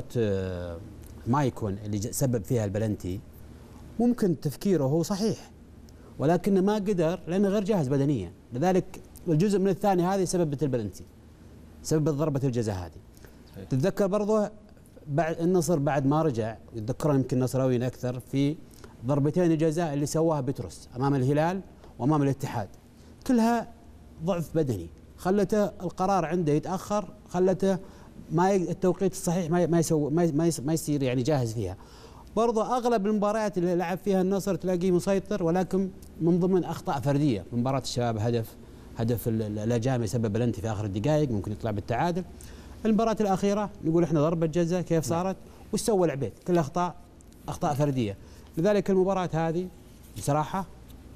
مايكون اللي سبب فيها البلنتي، ممكن تفكيره هو صحيح ولكنه ما قدر لانه غير جاهز بدنيا. لذلك الجزء من الثاني هذه سببت البلنتي، سببت ضربه الجزاء هذه. تتذكر برضه بعد النصر بعد ما رجع، يتذكرون يمكن النصراويين اكثر، في ضربتين الجزاء اللي سواها بتروس امام الهلال وامام الاتحاد، كلها ضعف بدني خلته القرار عنده يتاخر، خلته التوقيت الصحيح ما يصير يعني جاهز فيها. برضه اغلب المباريات اللي لعب فيها النصر تلاقيه مسيطر، ولكن من ضمن اخطاء فرديه. في مباراه الشباب هدف الاجامي سبب بلنتي في اخر الدقائق، ممكن يطلع بالتعادل. المباراه الاخيره نقول احنا ضربه جزاء كيف صارت وش سوى العبيد، كلها اخطاء فرديه. لذلك المباراه هذه بصراحه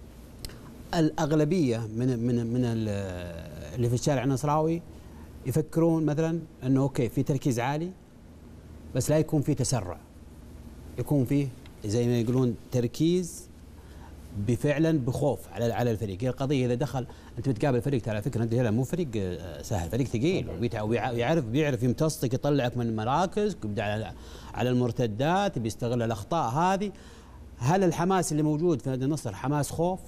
الاغلبيه من اللي في الشارع النصراوي يفكرون مثلا انه اوكي في تركيز عالي، بس لا يكون في تسرع، يكون فيه زي ما يقولون تركيز بفعلا بخوف على الفريق. هي القضيه اذا دخل انت بتقابل فريق، على فكره انت هنا مو فريق سهل، فريق ثقيل ويعرف يمتصك، يطلعك من المراكز، يبدا على المرتدات، بيستغل الاخطاء هذه. هل الحماس اللي موجود في نادي النصر حماس خوف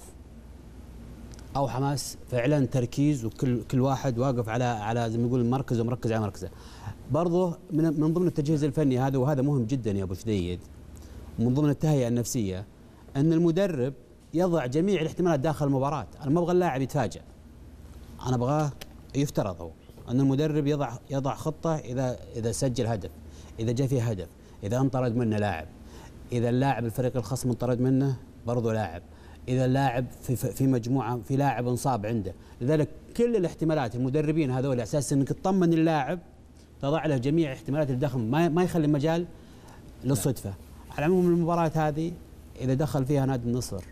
او حماس فعلا تركيز، وكل واحد واقف على زي ما يقول مركز ومركز على مركزه؟ برضه من ضمن التجهيز الفني هذا، وهذا مهم جدا يا ابو شديد، ومن ضمن التهيئه النفسيه، ان المدرب يضع جميع الاحتمالات داخل المباراه. انا ما ابغى اللاعب يتفاجأ، انا ابغاه يفترض هو ان المدرب يضع خطه اذا سجل هدف، اذا جاء فيه هدف، اذا انطرد منه لاعب، اذا اللاعب الفريق الخصم انطرد منه برضه لاعب، اذا اللاعب في مجموعه في لاعب انصاب عنده، لذلك كل الاحتمالات المدربين هذول على اساس انك تطمن اللاعب تضع له جميع احتمالات الدخل، ما يخلي مجال للصدفه. على العموم المباراه هذه اذا دخل فيها نادي النصر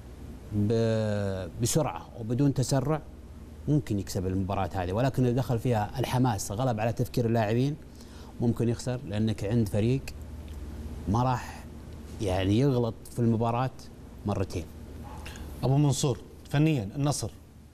بسرعه وبدون تسرع ممكن يكسب المباراه هذه، ولكن اذا دخل فيها الحماس غلب على تفكير اللاعبين ممكن يخسر، لانك عند فريق ما راح يعني يغلط في المباراه مرتين. ابو منصور، فنيا النصر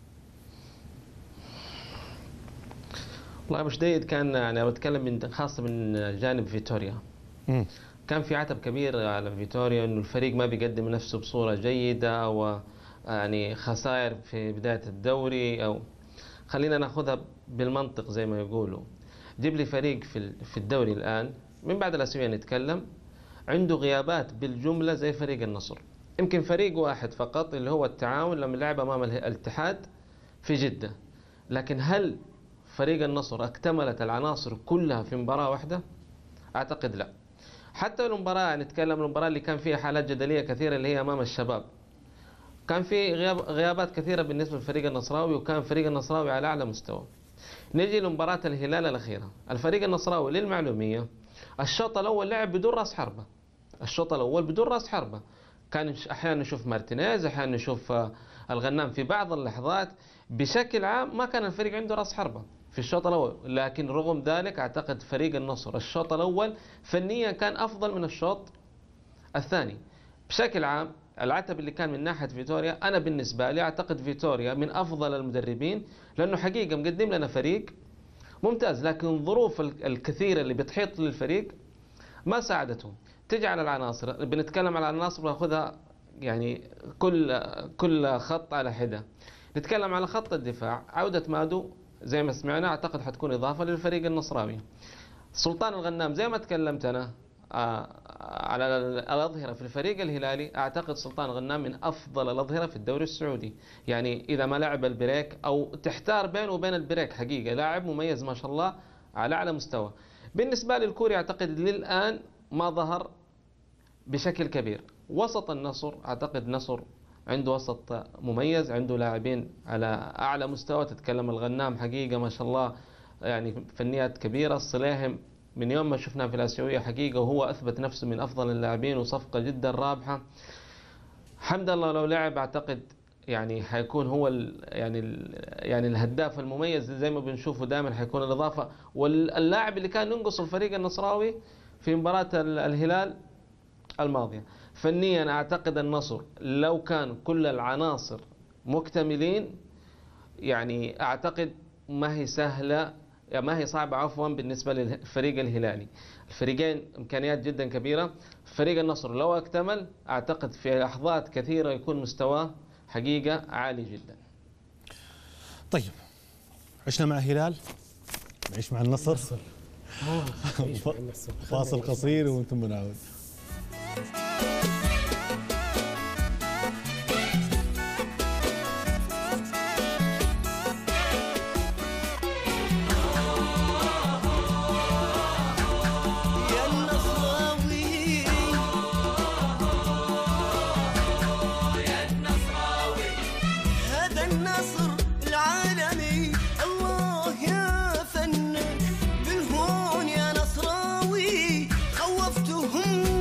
والله مش جيد كان، يعني بتكلم من خاصه من جانب فيتوريا. كان في عتب كبير على فيتوريا انه الفريق ما بيقدم نفسه بصوره جيده، او يعني خسائر في بدايه الدوري، او خلينا ناخذها بالمنطق زي ما يقولوا. جيب لي فريق في الدوري الان من بعد الاسابيع نتكلم عنده غيابات بالجمله زي فريق النصر، يمكن فريق واحد فقط اللي هو التعاون لما لعب امام الاتحاد في جده، لكن هل فريق النصر اكتملت العناصر كلها في مباراه واحده؟ اعتقد لا. حتى المباراه نتكلم المباراه اللي كان فيها حالات جدليه كثيره اللي هي امام الشباب، كان في غيابات كثيره بالنسبه للفريق النصراوي، وكان فريق النصراوي على اعلى مستوى. نجي لمباراه الهلال الاخيره، الفريق النصراوي للمعلوميه الشوط الاول لعب بدون راس حربه، الشوط الاول بدون راس حربه، كان احيانا نشوف مارتينيز، احيانا نشوف الغنام في بعض اللحظات، بشكل عام ما كان الفريق عنده راس حربه في الشوط الاول، لكن رغم ذلك اعتقد فريق النصر الشوط الاول فنيا كان افضل من الشوط الثاني. بشكل عام العتب اللي كان من ناحيه فيتوريا، انا بالنسبه لي اعتقد فيتوريا من افضل المدربين، لانه حقيقه مقدم لنا فريق ممتاز، لكن الظروف الكثيره اللي بتحيط للفريق ما ساعدته. تجي على العناصر، بنتكلم على العناصر وناخذها يعني كل خط على حده. نتكلم على خط الدفاع، عوده مادو زي ما سمعنا اعتقد حتكون اضافه للفريق النصراوي. سلطان الغنام زي ما تكلمت انا على الاظهره في الفريق الهلالي، اعتقد سلطان الغنام من افضل الاظهره في الدوري السعودي، يعني اذا ما لعب البريك او تحتار بينه وبين البريك، حقيقه لاعب مميز ما شاء الله على اعلى مستوى. بالنسبه للكوري اعتقد للان ما ظهر بشكل كبير. وسط النصر اعتقد نصر عنده وسط مميز، عنده لاعبين على اعلى مستوى، تتكلم الغنام حقيقه ما شاء الله يعني فنيات كبيره، الصليهم من يوم ما شفناه في الاسيويه حقيقه وهو اثبت نفسه من افضل اللاعبين وصفقه جدا رابحه. حمد الله لو لعب اعتقد يعني حيكون هو يعني الهداف المميز زي ما بنشوفه دائما، حيكون الاضافه، واللاعب اللي كان ينقص الفريق النصراوي في مباراه الهلال الماضيه. فنيا اعتقد النصر لو كان كل العناصر مكتملين يعني اعتقد ما هي سهله، ما هي صعبه عفوا بالنسبه للفريق الهلالي. الفريقين امكانيات جدا كبيره، فريق النصر لو اكتمل اعتقد في لحظات كثيره يكون مستواه حقيقه عالي جدا. طيب عشنا مع الهلال، نعيش مع النصر. فاصل قصير وانتم بنعود. بالهون يا نصراوي خوفتهم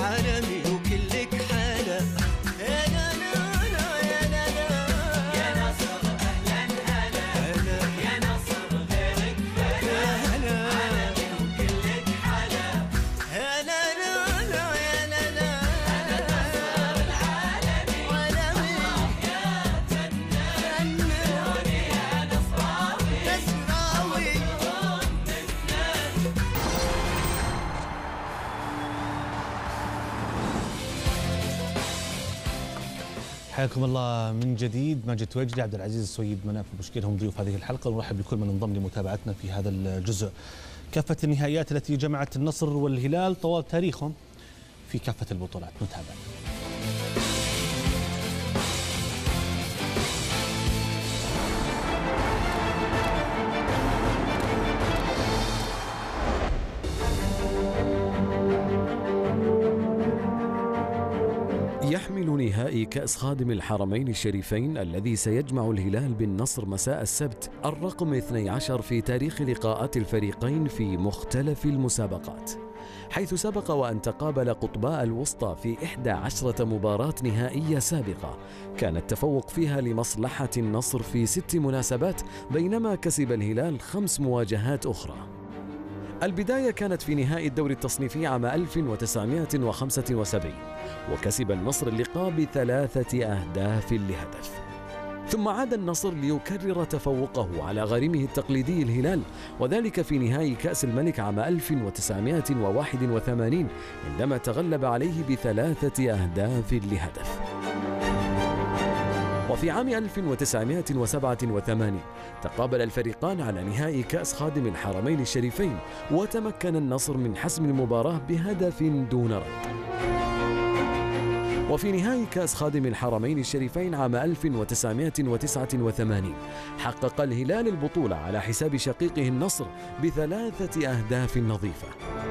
عالمي وكلك حلا. يا لا لا لا يا لا لا يا ناصر أهلا هلا هلا يا ناصر غيرك هلا هلا عالمي وكلك حلا. يا لا لا لا يا لا لا أنا ناصر العالمي عالمي يا فنان فنوني يا نصراوي نصراوي. حياكم الله من جديد. ماجد تويجلي، عبد العزيز السويد، مناف بوشكير هم ضيوف هذه الحلقه، ونرحب بكل من انضم لمتابعتنا في هذا الجزء. كافه النهائيات التي جمعت النصر والهلال طوال تاريخهم في كافه البطولات، نتابع. يحمل نهائي كأس خادم الحرمين الشريفين الذي سيجمع الهلال بالنصر مساء السبت الرقم 12 في تاريخ لقاءات الفريقين في مختلف المسابقات، حيث سبق وأن تقابل قطباء الوسطى في 11 مباراة نهائية سابقة كان التفوق فيها لمصلحة النصر في 6 مناسبات، بينما كسب الهلال 5 مواجهات أخرى. البداية كانت في نهائي الدوري التصنيفي عام 1975 وكسب النصر اللقاء ب3 أهداف لهدف، ثم عاد النصر ليكرر تفوقه على غريمه التقليدي الهلال، وذلك في نهائي كأس الملك عام 1981 عندما تغلب عليه ب3 أهداف لهدف. وفي عام 1987 تقابل الفريقان على نهائي كأس خادم الحرمين الشريفين، وتمكن النصر من حسم المباراة بهدف دون رد. وفي نهائي كأس خادم الحرمين الشريفين عام 1989 حقق الهلال البطولة على حساب شقيقه النصر ب3 أهداف نظيفة.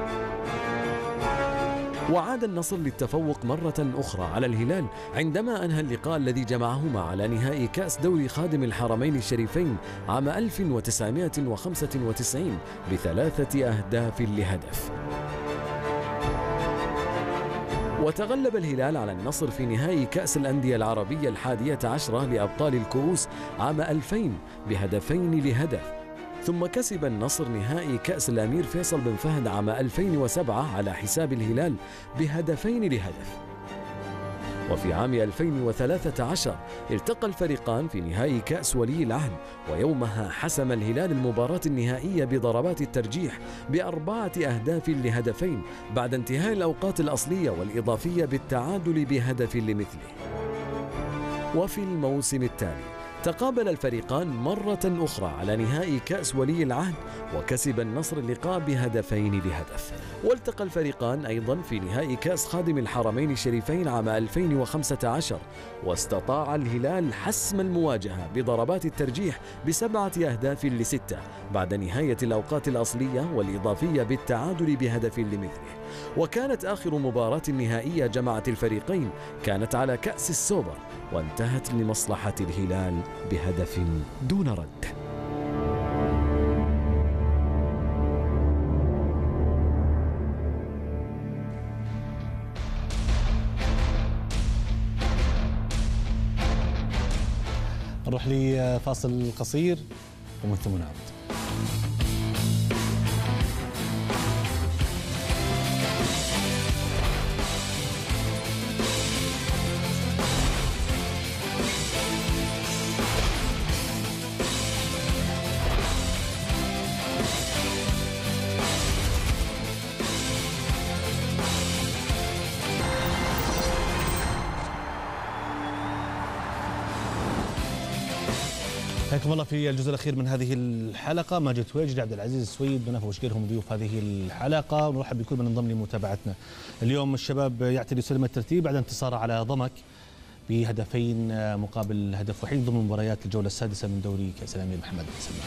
وعاد النصر للتفوق مرة أخرى على الهلال عندما أنهى اللقاء الذي جمعهما على نهائي كأس دوري خادم الحرمين الشريفين عام 1995 ب3 أهداف لهدف. وتغلب الهلال على النصر في نهائي كأس الأندية العربية 11 لأبطال الكؤوس عام 2000 ب2 لهدف، ثم كسب النصر نهائي كأس الأمير فيصل بن فهد عام 2007 على حساب الهلال ب2 لهدف. وفي عام 2013 التقى الفريقان في نهائي كأس ولي العهد، ويومها حسم الهلال المباراة النهائية بضربات الترجيح ب4 أهداف لهدفين بعد انتهاء الأوقات الأصلية والإضافية بالتعادل بهدف لمثله. وفي الموسم التالي تقابل الفريقان مرة أخرى على نهائي كأس ولي العهد، وكسب النصر اللقاء ب2 لهدف. والتقى الفريقان أيضا في نهائي كأس خادم الحرمين الشريفين عام 2015، واستطاع الهلال حسم المواجهة بضربات الترجيح ب7 أهداف ل6 بعد نهاية الأوقات الأصلية والإضافية بالتعادل بهدف لمثله. وكانت آخر مباراة نهائية جمعت الفريقين كانت على كأس السوبر، وانتهت لمصلحة الهلال بهدف دون رد. نروح لفاصل قصير ومن ثم نعود. حياكم الله في الجزء الأخير من هذه الحلقة. ماجد تويجلي، عبد العزيز السويد، مناف بوشكير هم ضيوف هذه الحلقة، ونرحب بكل من انضم لمتابعتنا. اليوم الشباب يعتلي سلم الترتيب بعد انتصاره على ضمك بهدفين مقابل هدف وحيد ضمن مباريات الجولة السادسة من دوري كأس الأمير محمد بن سلمان.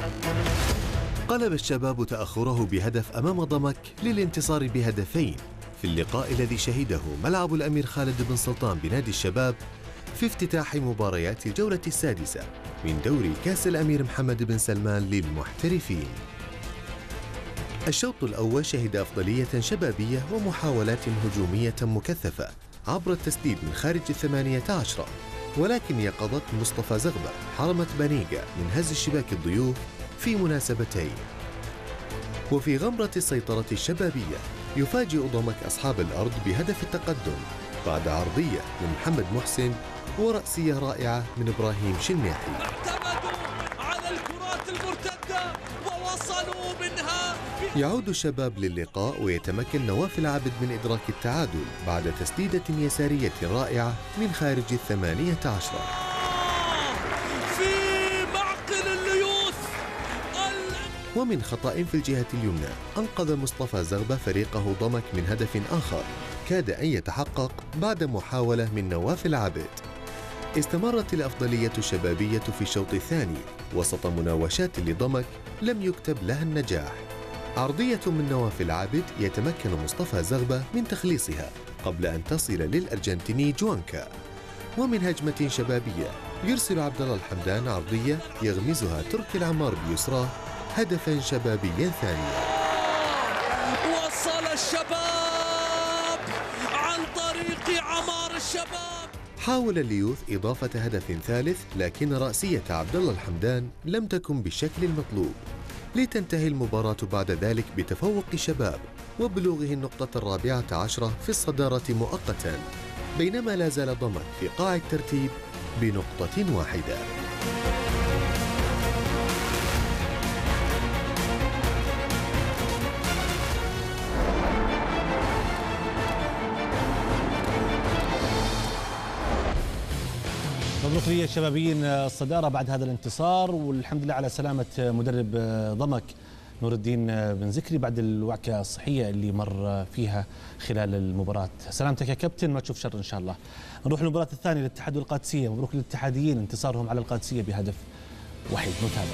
قلب الشباب تأخره بهدف أمام ضمك للانتصار بهدفين في اللقاء الذي شهده ملعب الأمير خالد بن سلطان بنادي الشباب في افتتاح مباريات الجولة السادسة من دوري كأس الأمير محمد بن سلمان للمحترفين. الشوط الأول شهد أفضلية شبابية ومحاولات هجومية مكثفة عبر التسديد من خارج 18، ولكن يقظة مصطفى زغبة حرمت بانيغا من هز الشباك الضيوف في مناسبتين. وفي غمرة السيطرة الشبابية يفاجئ ضمك أصحاب الأرض بهدف التقدم بعد عرضية من محمد محسن ورأسية رائعة من إبراهيم شنيحي. اعتمدوا على الكرات المرتدة ووصلوا منها. يعود الشباب للقاء ويتمكن نواف العبد من إدراك التعادل بعد تسديدة يسارية رائعة من خارج 18. في معقل الليوث. ومن خطأ في الجهة اليمنى أنقذ مصطفى زغبة فريقه ضمك من هدف آخر كاد أن يتحقق بعد محاولة من نواف العبد. استمرت الأفضلية الشبابية في الشوط الثاني وسط مناوشات لضمك لم يكتب لها النجاح. عرضية من نواف العابد يتمكن مصطفى زغبة من تخليصها قبل أن تصل للأرجنتيني جوانكا. ومن هجمة شبابية يرسل عبد الله الحمدان عرضية يغمزها تركي العمار بيسراه هدفا شبابيا ثانيا. وصل الشباب عن طريق عمار الشباب. حاول الليوث إضافة هدف ثالث لكن رأسية عبد الله الحمدان لم تكن بالشكل المطلوب، لتنتهي المباراة بعد ذلك بتفوق الشباب وبلوغه النقطة 14 في الصدارة مؤقتا، بينما لا زال ضمك في قاع الترتيب بنقطة واحدة. مبروك للشبابيين الصدارة بعد هذا الانتصار، والحمد لله على سلامة مدرب ضمك نور الدين بن زكري بعد الوعكة الصحية اللي مر فيها خلال المباراة. سلامتك يا كابتن، ما تشوف شر إن شاء الله. نروح للمباراة الثانية للاتحاد والقادسية. مبروك للاتحاديين انتصارهم على القادسية بهدف وحيد. نتابع.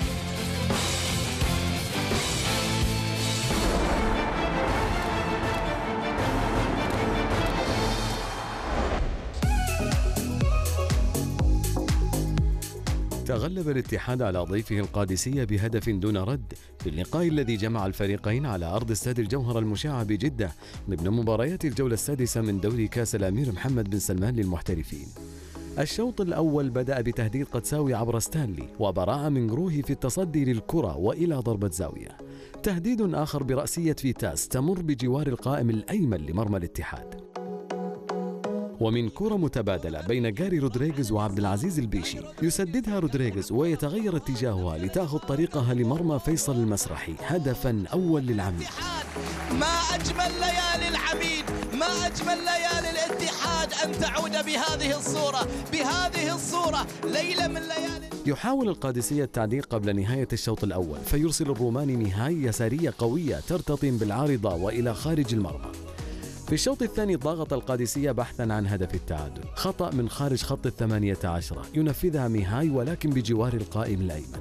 تغلب الاتحاد على ضيفه القادسية بهدف دون رد في اللقاء الذي جمع الفريقين على أرض استاد الجوهرة المشعة بجدة ضمن مباريات الجولة السادسة من دوري كأس الأمير محمد بن سلمان للمحترفين. الشوط الأول بدأ بتهديد قدساوي عبر ستانلي وبراءة من جروه في التصدي للكرة وإلى ضربة زاوية. تهديد آخر برأسية فيتاس تمر بجوار القائم الأيمن لمرمى الاتحاد. ومن كرة متبادلة بين جاري رودريغيز وعبد العزيز البيشي يسددها رودريغيز ويتغير اتجاهها لتأخذ طريقها لمرمى فيصل المسرحي، هدفا أول للعميد. ما أجمل ليالي العميد، ما أجمل ليالي الاتحاد أن تعود بهذه الصورة ليلة من ليالي. يحاول القادسية التعديل قبل نهاية الشوط الأول فيرسل الروماني نهاية يسارية قوية ترتطم بالعارضة وإلى خارج المرمى. في الشوط الثاني ضاغط القادسية بحثا عن هدف التعادل، خطأ من خارج خط 18 ينفذها ميهاي ولكن بجوار القائم الأيمن.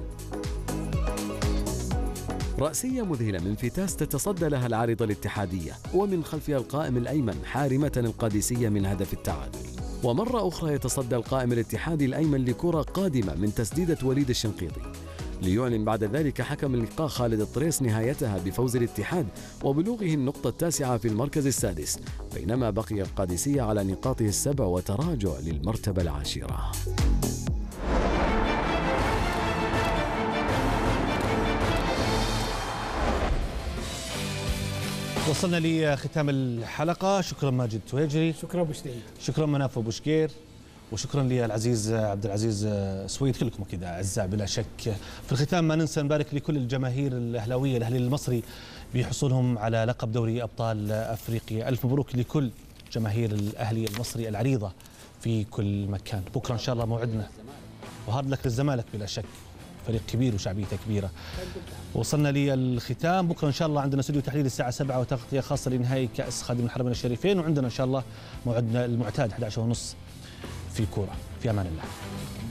رأسية مذهلة من فيتاس تتصدى لها العارضة الاتحادية ومن خلفها القائم الأيمن حارمة القادسية من هدف التعادل. ومرة أخرى يتصدى القائم الاتحادي الأيمن لكرة قادمة من تسديدة وليد الشنقيطي، ليعلن بعد ذلك حكم اللقاء خالد الطريس نهايتها بفوز الاتحاد وبلوغه النقطة 9 في المركز السادس، بينما بقي القادسية على نقاطه 7 وتراجع للمرتبة 10. وصلنا لختام الحلقة. شكرا ماجد تويجري، شكرا أبو شديد، شكرا مناف أبو شقير، وشكرا للعزيز عبد العزيز سويد. كلكم كذا اعزاء بلا شك. في الختام ما ننسى نبارك لكل الجماهير الاهلاويه، الاهلي المصري بحصولهم على لقب دوري ابطال افريقيا. الف مبروك لكل جماهير الاهلي المصري العريضه في كل مكان. بكره ان شاء الله موعدنا، وهارد لك للزمالك بلا شك، فريق كبير وشعبيته كبيره. وصلنا للختام. بكره ان شاء الله عندنا استوديو تحليل الساعه 7 وتغطيه خاصه لنهائي كاس خادم الحرمين الشريفين، وعندنا ان شاء الله موعدنا المعتاد 11:30 في كوره. في امان الله.